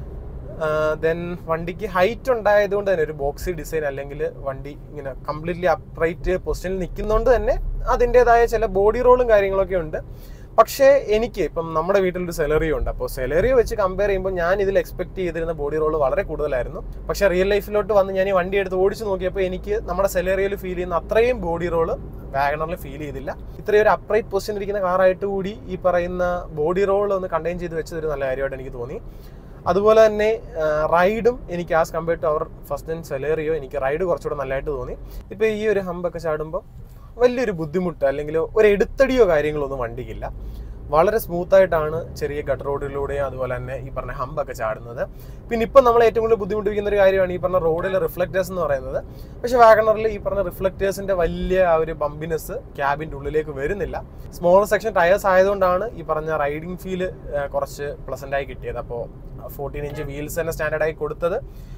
ദെൻ വണ്ടിക്ക് ഹൈറ്റ് ഉണ്ടായതുകൊണ്ട് തന്നെ ഒരു ബോക്സി ഡിസൈൻ അല്ലെങ്കിൽ വണ്ടി ഇങ്ങനെ കംപ്ലീറ്റ്ലി അപ്രൈറ്റ് പൊസിഷനിൽ നിൽക്കുന്നതുകൊണ്ട് തന്നെ അതിൻ്റെതായ ചില ബോഡി റോളും കാര്യങ്ങളൊക്കെ ഉണ്ട്. പക്ഷേ എനിക്ക് ഇപ്പം നമ്മുടെ വീട്ടിലൊരു സെലറിയോ ഉണ്ട്. അപ്പോൾ സെലറിയോ വെച്ച് കമ്പയർ ചെയ്യുമ്പോൾ ഞാൻ ഇതിൽ എക്സ്പെക്ട് ചെയ്തിരുന്ന ബോഡി റോൾ വളരെ കൂടുതലായിരുന്നു. പക്ഷേ റിയൽ ലൈഫിലോട്ട് വന്ന് ഞാൻ ഈ വണ്ടി എടുത്ത് ഓടിച്ച് നോക്കിയപ്പോൾ എനിക്ക് നമ്മുടെ സെലറിയോയിൽ ഫീൽ ചെയ്യുന്ന അത്രയും ബോഡി റോള് വാഗണറിൽ ഫീൽ ചെയ്തില്ല. ഇത്രയും ഒരു അപ്രൈറ്റ് പൊസിഷൻ ഇരിക്കുന്ന കാറായിട്ട് കൂടി ഈ പറയുന്ന ബോഡി റോൾ ഒന്ന് കണ്ടെയ്ൻ ചെയ്ത് വെച്ചതൊരു നല്ല കാര്യമായിട്ട് എനിക്ക് തോന്നി. അതുപോലെ തന്നെ റൈഡും എനിക്ക് as compared to our first and Celerio എനിക്ക് റൈഡ് കുറച്ചുകൂടെ നല്ലതായിട്ട് തോന്നി. ഇപ്പോൾ ഈ ഒരു ഹമ്പൊക്കെ ചാടുമ്പോൾ വലിയൊരു ബുദ്ധിമുട്ട് അല്ലെങ്കിൽ ഒരു എടുത്തടിയോ കാര്യങ്ങളോ ഒന്നും വണ്ടിക്കില്ല. വളരെ സ്മൂത്തായിട്ടാണ് ചെറിയ ഗട്ടർ റോഡിലൂടെയും അതുപോലെ തന്നെ ഈ പറഞ്ഞ ഹമ്പൊക്കെ ചാടുന്നത്. പിന്നെ ഇപ്പം നമ്മൾ ഏറ്റവും കൂടുതൽ ബുദ്ധിമുട്ടിക്കുന്ന ഒരു കാര്യമാണ് ഈ പറഞ്ഞ റോഡിലെ റിഫ്ലക്റ്റേഴ്സ് എന്ന് പറയുന്നത്. പക്ഷേ വാഗണറിൽ ഈ പറഞ്ഞ റിഫ്ലക്റ്റേഴ്സിൻ്റെ വലിയ ആ ഒരു ബമ്പിനെസ് ക്യാബിൻ്റെ ഉള്ളിലേക്ക് വരുന്നില്ല. സ്മോൾ സെക്ഷൻ ടയേഴ്സ് ആയതുകൊണ്ടാണ് ഈ പറഞ്ഞ റൈഡിങ് ഫീൽ കുറച്ച് പ്ലസൻ്റായി കിട്ടിയത്. അപ്പോൾ ഫോർട്ടീൻ ഇഞ്ച് വീൽസ് തന്നെ സ്റ്റാൻഡേർഡായി കൊടുത്തത്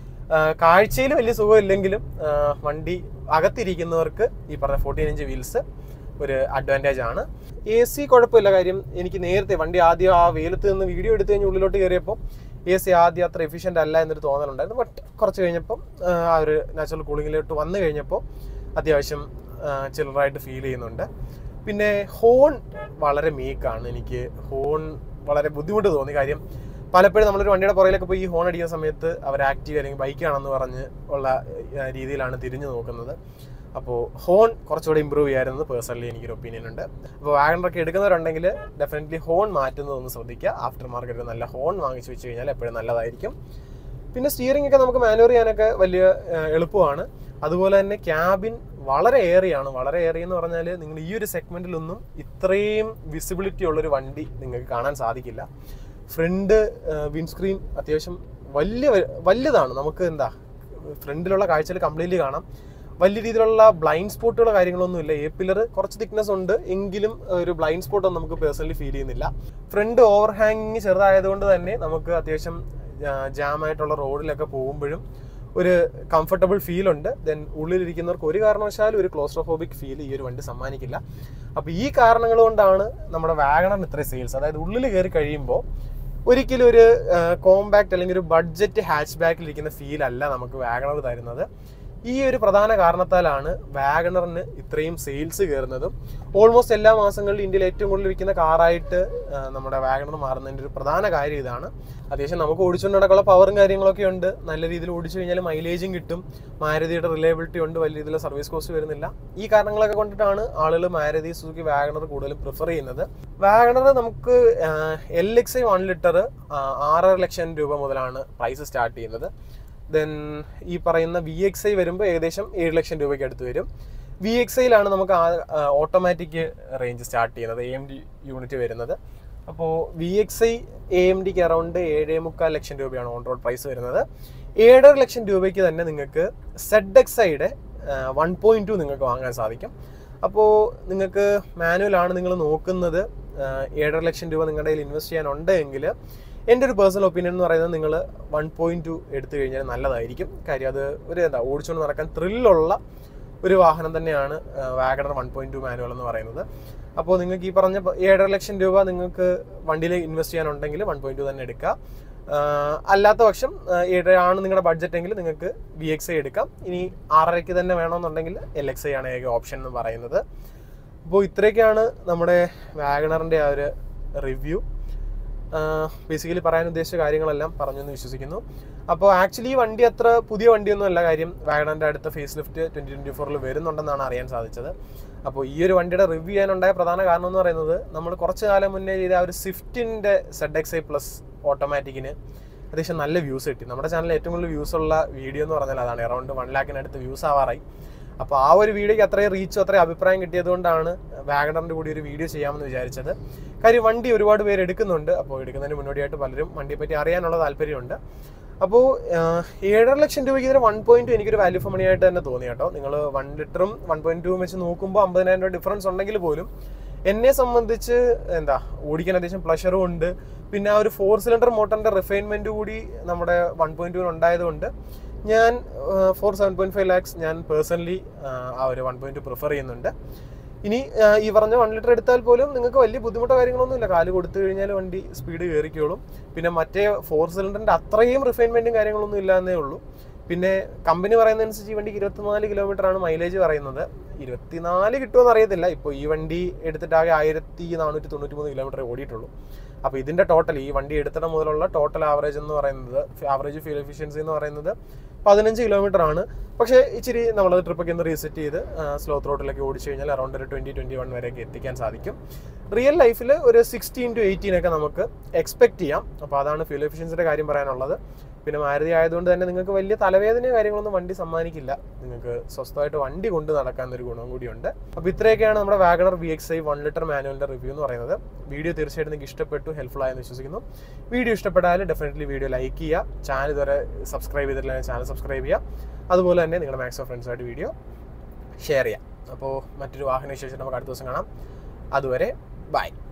കാഴ്ചയിൽ വലിയ സുഖമില്ലെങ്കിലും വണ്ടി അകത്തിരിക്കുന്നവർക്ക് ഈ പറഞ്ഞ ഫോർട്ടീൻ ഇഞ്ച് വീൽസ് ഒരു അഡ്വാൻറ്റേജ് ആണ്. എ സി കുഴപ്പമില്ല. കാര്യം എനിക്ക് നേരത്തെ വണ്ടി ആദ്യം ആ വെയിലത്ത് നിന്ന് വീഡിയോ എടുത്തു കഴിഞ്ഞ് ഉള്ളിലോട്ട് കയറിയപ്പോൾ എ സി ആദ്യം അത്ര എഫിഷ്യൻ്റ് അല്ല എന്നൊരു തോന്നലുണ്ടായിരുന്നു. ബട്ട് കുറച്ച് കഴിഞ്ഞപ്പം ആ ഒരു നാച്ചുറൽ കൂളിങ്ങിലോട്ട് വന്നു കഴിഞ്ഞപ്പോൾ അത്യാവശ്യം ചില്ലറായിട്ട് ഫീൽ ചെയ്യുന്നുണ്ട്. പിന്നെ ഹോൺ വളരെ മീക്കാണ്. എനിക്ക് ഹോൺ വളരെ ബുദ്ധിമുട്ട് തോന്നി. കാര്യം പലപ്പോഴും നമ്മളൊരു വണ്ടിയുടെ പുറകിലൊക്കെ പോയി ഈ ഹോൺ അടിക്കുന്ന സമയത്ത് അവർ ആക്റ്റീവ് അല്ലെങ്കിൽ ബൈക്കാണെന്ന് പറഞ്ഞ് ഉള്ള രീതിയിലാണ് തിരിഞ്ഞു നോക്കുന്നത്. അപ്പോൾ ഹോൺ കുറച്ചുകൂടെ ഇമ്പ്രൂവ് ചെയ്യാറുള്ളത് പേഴ്സണലി എനിക്കൊരു ഒപ്പീനിയൻ ഉണ്ട്. അപ്പോൾ വാഗണറൊക്കെ എടുക്കുന്നവരുണ്ടെങ്കിൽ ഡെഫിനറ്റ്ലി ഹോൺ മാറ്റുന്നതൊന്ന് ശ്രദ്ധിക്കുക. ആഫ്റ്റർ മാർക്കറ്റിൽ നല്ല ഹോൺ വാങ്ങിച്ചു വെച്ച് കഴിഞ്ഞാൽ എപ്പോഴും നല്ലതായിരിക്കും. പിന്നെ സ്റ്റിയറിംഗ് ഒക്കെ നമുക്ക് മാനുവർ ചെയ്യാനൊക്കെ വലിയ എളുപ്പമാണ്. അതുപോലെ തന്നെ ക്യാബിൻ വളരെ ഏറിയാണ്. വളരെ ഏറി എന്ന് പറഞ്ഞാൽ നിങ്ങൾ ഈ ഒരു സെഗ്മെൻറ്റിലൊന്നും ഇത്രയും വിസിബിലിറ്റി ഉള്ളൊരു വണ്ടി നിങ്ങൾക്ക് കാണാൻ സാധിക്കില്ല. ഫ്രണ്ട് വിൻസ്ക്രീൻ അത്യാവശ്യം വലിയ വലുതാണ്. നമുക്ക് എന്താ ഫ്രണ്ടിലുള്ള കാഴ്ചയിൽ കംപ്ലീറ്റ്ലി കാണാം. വലിയ രീതിയിലുള്ള ബ്ലൈൻഡ് സ്പോട്ടുകളോ കാര്യങ്ങളൊന്നുമില്ല. എ പില്ലർ കുറച്ച് തിക്നെസ് ഉണ്ട് എങ്കിലും ഒരു ബ്ലൈൻഡ് സ്പോട്ടൊന്നും നമുക്ക് പേഴ്സണലി ഫീൽ ചെയ്യുന്നില്ല. ഫ്രണ്ട് ഓവർ ഹാങ്ങിങ് ചെറുതായതുകൊണ്ട് തന്നെ നമുക്ക് അത്യാവശ്യം ജാമായിട്ടുള്ള റോഡിലൊക്കെ പോകുമ്പോഴും ഒരു കംഫർട്ടബിൾ ഫീൽ ഉണ്ട്. ദെൻ ഉള്ളിലിരിക്കുന്നവർക്ക് ഒരു കാരണവശാലും ഒരു ക്ലോസ്ട്രോഫോബിക് ഫീൽ ഈ ഒരു വണ്ടി സമ്മാനിക്കില്ല. അപ്പോൾ ഈ കാരണങ്ങൾ കൊണ്ടാണ് നമ്മുടെ വാഗണറിന് ഇത്രയും സെയിൽസ്. അതായത് ഉള്ളിൽ കയറി കഴിയുമ്പോൾ ഒരിക്കലും ഒരു കോമ്പാക്ട് അല്ലെങ്കിൽ ഒരു ബഡ്ജറ്റ് ഹാച്ച് ബാക്കിലിരിക്കുന്ന ഫീൽ അല്ല നമുക്ക് വാഗണർ തരുന്നത്. ഈ ഒരു പ്രധാന കാരണത്താലാണ് വാഗണറിന് ഇത്രയും സെയിൽസ് കയറുന്നതും ഓൾമോസ്റ്റ് എല്ലാ മാസങ്ങളിലും ഇന്ത്യയിൽ ഏറ്റവും കൂടുതൽ വിൽക്കുന്ന കാറായിട്ട് നമ്മുടെ വാഗണർ മാറുന്നതിൻ്റെ ഒരു പ്രധാന കാര്യം ഇതാണ്. അത്യാവശ്യം നമുക്ക് ഓടിച്ചുകൊണ്ട് നടക്കാനുള്ള പവറും കാര്യങ്ങളൊക്കെ ഉണ്ട്, നല്ല രീതിയിൽ ഓടിച്ചു കഴിഞ്ഞാൽ മൈലേജും കിട്ടും, മാരുതിയുടെ റിലയബിലിറ്റി ഉണ്ട്, വലിയ രീതിയിലുള്ള സർവീസ് കോസ്റ്റ് വരുന്നില്ല. ഈ കാരണങ്ങളൊക്കെ കൊണ്ടിട്ടാണ് ആളുകൾ മാരുതി സുസുക്കി വാഗണർ കൂടുതലും പ്രിഫർ ചെയ്യുന്നത്. വാഗണർ നമുക്ക് L X I one litre ആറര ലക്ഷം രൂപ മുതലാണ് പ്രൈസ് സ്റ്റാർട്ട് ചെയ്യുന്നത്. ദെൻ ഈ പറയുന്ന വി എക്സ് ഐ വരുമ്പോൾ ഏകദേശം ഏഴ് ലക്ഷം രൂപയ്ക്ക് അടുത്ത് വരും. വി എക്സ് ഐയിലാണ് നമുക്ക് ഓട്ടോമാറ്റിക് റേഞ്ച് സ്റ്റാർട്ട് ചെയ്യുന്നത്, എ എം ഡി യൂണിറ്റ് വരുന്നത്. അപ്പോൾ V X I A M ഡിക്ക് അറൗണ്ട് ഏഴേ മുക്കാൽ ലക്ഷം രൂപയാണ് ഓൺ റോഡ് പ്രൈസ് വരുന്നത്. ഏഴര ലക്ഷം രൂപയ്ക്ക് തന്നെ നിങ്ങൾക്ക് സെഡ് എക്സ് ഐയുടെ വൺ പോയിന്റ് ടു നിങ്ങൾക്ക് വാങ്ങാൻ സാധിക്കും. അപ്പോൾ നിങ്ങൾക്ക് മാനുവലാണ് നിങ്ങൾ നോക്കുന്നത്, ഏഴര ലക്ഷം രൂപ നിങ്ങളുടെ കയ്യിൽ ഇൻവെസ്റ്റ് ചെയ്യാനുണ്ടെങ്കിൽ എൻ്റെ ഒരു പേഴ്സണൽ ഒപ്പീനിയൻ എന്ന് പറയുന്നത് നിങ്ങൾ വൺ പോയിന്റ് ടു എടുത്തു കഴിഞ്ഞാൽ നല്ലതായിരിക്കും. കാര്യം അത് ഒരു എന്താ ഓടിച്ചുകൊണ്ട് നടക്കാൻ ത്രില്ലുള്ള ഒരു വാഹനം തന്നെയാണ് Wagon R one point two manual എന്ന് പറയുന്നത്. അപ്പോൾ നിങ്ങൾക്ക് ഈ പറഞ്ഞ ഏഴര ലക്ഷം രൂപ നിങ്ങൾക്ക് വണ്ടിയിൽ ഇൻവെസ്റ്റ് ചെയ്യാനുണ്ടെങ്കിൽ വൺ പോയിന്റ് ടു തന്നെ എടുക്കുക. അല്ലാത്ത പക്ഷം ഏഴാണ് നിങ്ങളുടെ ബഡ്ജറ്റ് എങ്കിൽ നിങ്ങൾക്ക് വി എക്സ് ഐ എടുക്കാം. ഇനി ആറരയ്ക്ക് തന്നെ വേണമെന്നുണ്ടെങ്കിൽ എൽ എക്സ് ഐ ആണ് ഏക ഓപ്ഷൻ എന്ന് പറയുന്നത്. അപ്പോൾ ഇത്രയൊക്കെയാണ് നമ്മുടെ വാഗണറിൻ്റെ ആ ഒരു റിവ്യൂ. ബേസിക്കലി പറയാൻ ഉദ്ദേശിച്ച കാര്യങ്ങളെല്ലാം പറഞ്ഞെന്ന് വിശ്വസിക്കുന്നു. അപ്പോൾ ആക്ച്വലി ഈ വണ്ടി അത്ര പുതിയ വണ്ടിയൊന്നും അല്ല. കാര്യം വാഗണറിൻ്റെ അടുത്ത ഫേസ് ലിഫ്റ്റ് ട്വൻറ്റി ട്വൻറ്റി ഫോറിൽ വരുന്നുണ്ടെന്നാണ് അറിയാൻ സാധിച്ചത്. അപ്പോൾ ഈ ഒരു വണ്ടിയുടെ റിവ്യൂ ചെയ്യാനുണ്ടായ പ്രധാന കാരണം എന്ന് പറയുന്നത് നമ്മൾ കുറച്ച് കാലം മുന്നേ ചെയ്ത ആ ഒരു സ്വിഫ്റ്റിൻ്റെ സെഡ് എക്സ് ഐ പ്ലസ് ഓട്ടോമാറ്റിക്കിന് അത്യാവശ്യം നല്ല വ്യൂസ് കിട്ടി. നമ്മുടെ ചാനലിൽ ഏറ്റവും കൂടുതൽ വ്യൂസ് ഉള്ള വീഡിയോ എന്ന് പറഞ്ഞാൽ അതാണ്. അറൗണ്ട് വൺ ലാഖിനടുത്ത് വ്യൂസ് ആവാറായി. അപ്പോൾ ആ ഒരു വീഡിയോയ്ക്ക് അത്രയും റീച്ചോ അത്രയും അഭിപ്രായം കിട്ടിയതുകൊണ്ടാണ് വാഗണറിൻ്റെ കൂടി ഒരു വീഡിയോ ചെയ്യാമെന്ന് വിചാരിച്ചത്. കാര്യം വണ്ടി ഒരുപാട് പേര് എടുക്കുന്നുണ്ട്. അപ്പോൾ എടുക്കുന്നതിന് മുന്നോടിയായിട്ട് പലരും വണ്ടിയെ പറ്റി അറിയാനുള്ള താല്പര്യമുണ്ട്. അപ്പോൾ ഏഴര ലക്ഷം രൂപയ്ക്ക് ഇതിന് വൺ പോയിന്റ് എനിക്കൊരു വാല്യൂ ഫോർ മണി ആയിട്ട് തന്നെ തോന്നി കേട്ടോ. നിങ്ങൾ വൺ ലിറ്ററും വൺ പോയിന്റ് ടൂവും വെച്ച് നോക്കുമ്പോൾ അമ്പതിനായിരം രൂപ ഡിഫറൻസ് ഉണ്ടെങ്കിൽ പോലും എന്നെ സംബന്ധിച്ച് എന്താ ഓടിക്കാൻ അത്യാവശ്യം പ്ലഷറും ഉണ്ട്. പിന്നെ ആ ഒരു ഫോർ സിലിണ്ടർ മോട്ടറിൻ്റെ റിഫൈൻമെൻറ്റ് കൂടി നമ്മുടെ വൺ പോയിന്റ് ടൂവിന് ഉണ്ടായതുകൊണ്ട് ഞാൻ four seven point five lakhs ഞാൻ പേഴ്സണലി ആ ഒരു വൺ പോയിന്റ് ടു പ്രിഫർ ചെയ്യുന്നുണ്ട്. ഇനി ഈ പറഞ്ഞ വൺ ലിറ്റർ എടുത്താൽ പോലും നിങ്ങൾക്ക് വലിയ ബുദ്ധിമുട്ടോ കാര്യങ്ങളൊന്നും ഇല്ല. കാല് കൊടുത്തു കഴിഞ്ഞാൽ വണ്ടി സ്പീഡ് കയറിക്കോളും. പിന്നെ മറ്റേ ഫോർ സിലിണ്ടറിൻ്റെ അത്രയും റിഫൈൻമെൻറ്റും കാര്യങ്ങളൊന്നും ഇല്ല എന്നേ ഉള്ളൂ. പിന്നെ കമ്പനി പറയുന്നതനുസരിച്ച് ഈ വണ്ടിക്ക് ഇരുപത്തിനാല് കിലോമീറ്റർ ആണ് മൈലേജ് പറയുന്നത്. ഇരുപത്തിനാല് കിട്ടുമെന്ന് അറിയത്തില്ല. ഇപ്പോൾ ഈ വണ്ടി എടുത്തിട്ട് ആകെ ആയിരത്തി നാനൂറ്റി തൊണ്ണൂറ്റി മൂന്ന് കിലോമീറ്റർ ഓടിയിട്ടുള്ളൂ. അപ്പോൾ ഇതിൻ്റെ ടോട്ടൽ ഈ വണ്ടി എടുത്തിട മുതലുള്ള ടോട്ടൽ ആവറേജ് എന്ന് പറയുന്നത് ആവറേജ് ഫ്യൂൽ എഫിഷ്യൻസി എന്ന് പറയുന്നത് പതിനഞ്ച് കിലോമീറ്റർ ആണ്. പക്ഷേ ഇച്ചിരി നമ്മളത് ട്രിപ്പൊക്കെ ഒന്ന് റീസെറ്റ് ചെയ്ത് സ്ലോ ത്രോട്ടിലൊക്കെ ഓടിച്ചു കഴിഞ്ഞാൽ അറൗണ്ട് ഒരു ട്വൻറ്റി ട്വൻറ്റി വൺ വരെയൊക്കെ എത്തിക്കാൻ സാധിക്കും. റിയൽ ലൈഫിൽ ഒരു സിക്സ്റ്റീൻ ടു എയ്റ്റീൻ ഒക്കെ നമുക്ക് എക്സ്പെക്ട് ചെയ്യാം. അപ്പോൾ അതാണ് ഫ്യൂൽ എഫിഷ്യൻസിയുടെ കാര്യം പറയാനുള്ളത്. പിന്നെ മാരുതി ആയതുകൊണ്ട് തന്നെ നിങ്ങൾക്ക് വലിയ തലവേദനയോ കാര്യങ്ങളൊന്നും വണ്ടി സമ്മാനിക്കില്ല. നിങ്ങൾക്ക് സ്വസ്ഥമായിട്ട് വണ്ടി കൊണ്ട് നടക്കാനൊരു ഗുണം കൂടിയുണ്ട്. അപ്പോൾ ഇത്രയൊക്കെയാണ് നമ്മുടെ Wagon R V X I one litre മാനുവലിൻ്റെ റിവ്യൂ എന്ന് പറയുന്നത്. വീഡിയോ തീർച്ചയായിട്ടും നിങ്ങൾക്ക് ഇഷ്ടപ്പെട്ടു, ഹെൽപ്ഫുൾ ആയെന്ന് വിശ്വസിക്കുന്നു. വീഡിയോ ഇഷ്ടപ്പെട്ടാൽ ഡെഫിനറ്റ്ലി വീഡിയോ ലൈക്ക് ചെയ്യുക. ചാനൽ ഇതുവരെ സബ്സ്ക്രൈബ് ചെയ്തിട്ടില്ലെങ്കിൽ ചാനൽ സബ്സ്ക്രൈബ് ചെയ്യുക. അതുപോലെ തന്നെ നിങ്ങളുടെ മാക്സിമം ഫ്രണ്ട്സായിട്ട് വീഡിയോ ഷെയർ ചെയ്യാം. അപ്പോൾ മറ്റൊരു വാഹന വിശേഷം നമുക്ക് അടുത്ത ദിവസം കാണാം. അതുവരെ ബൈ.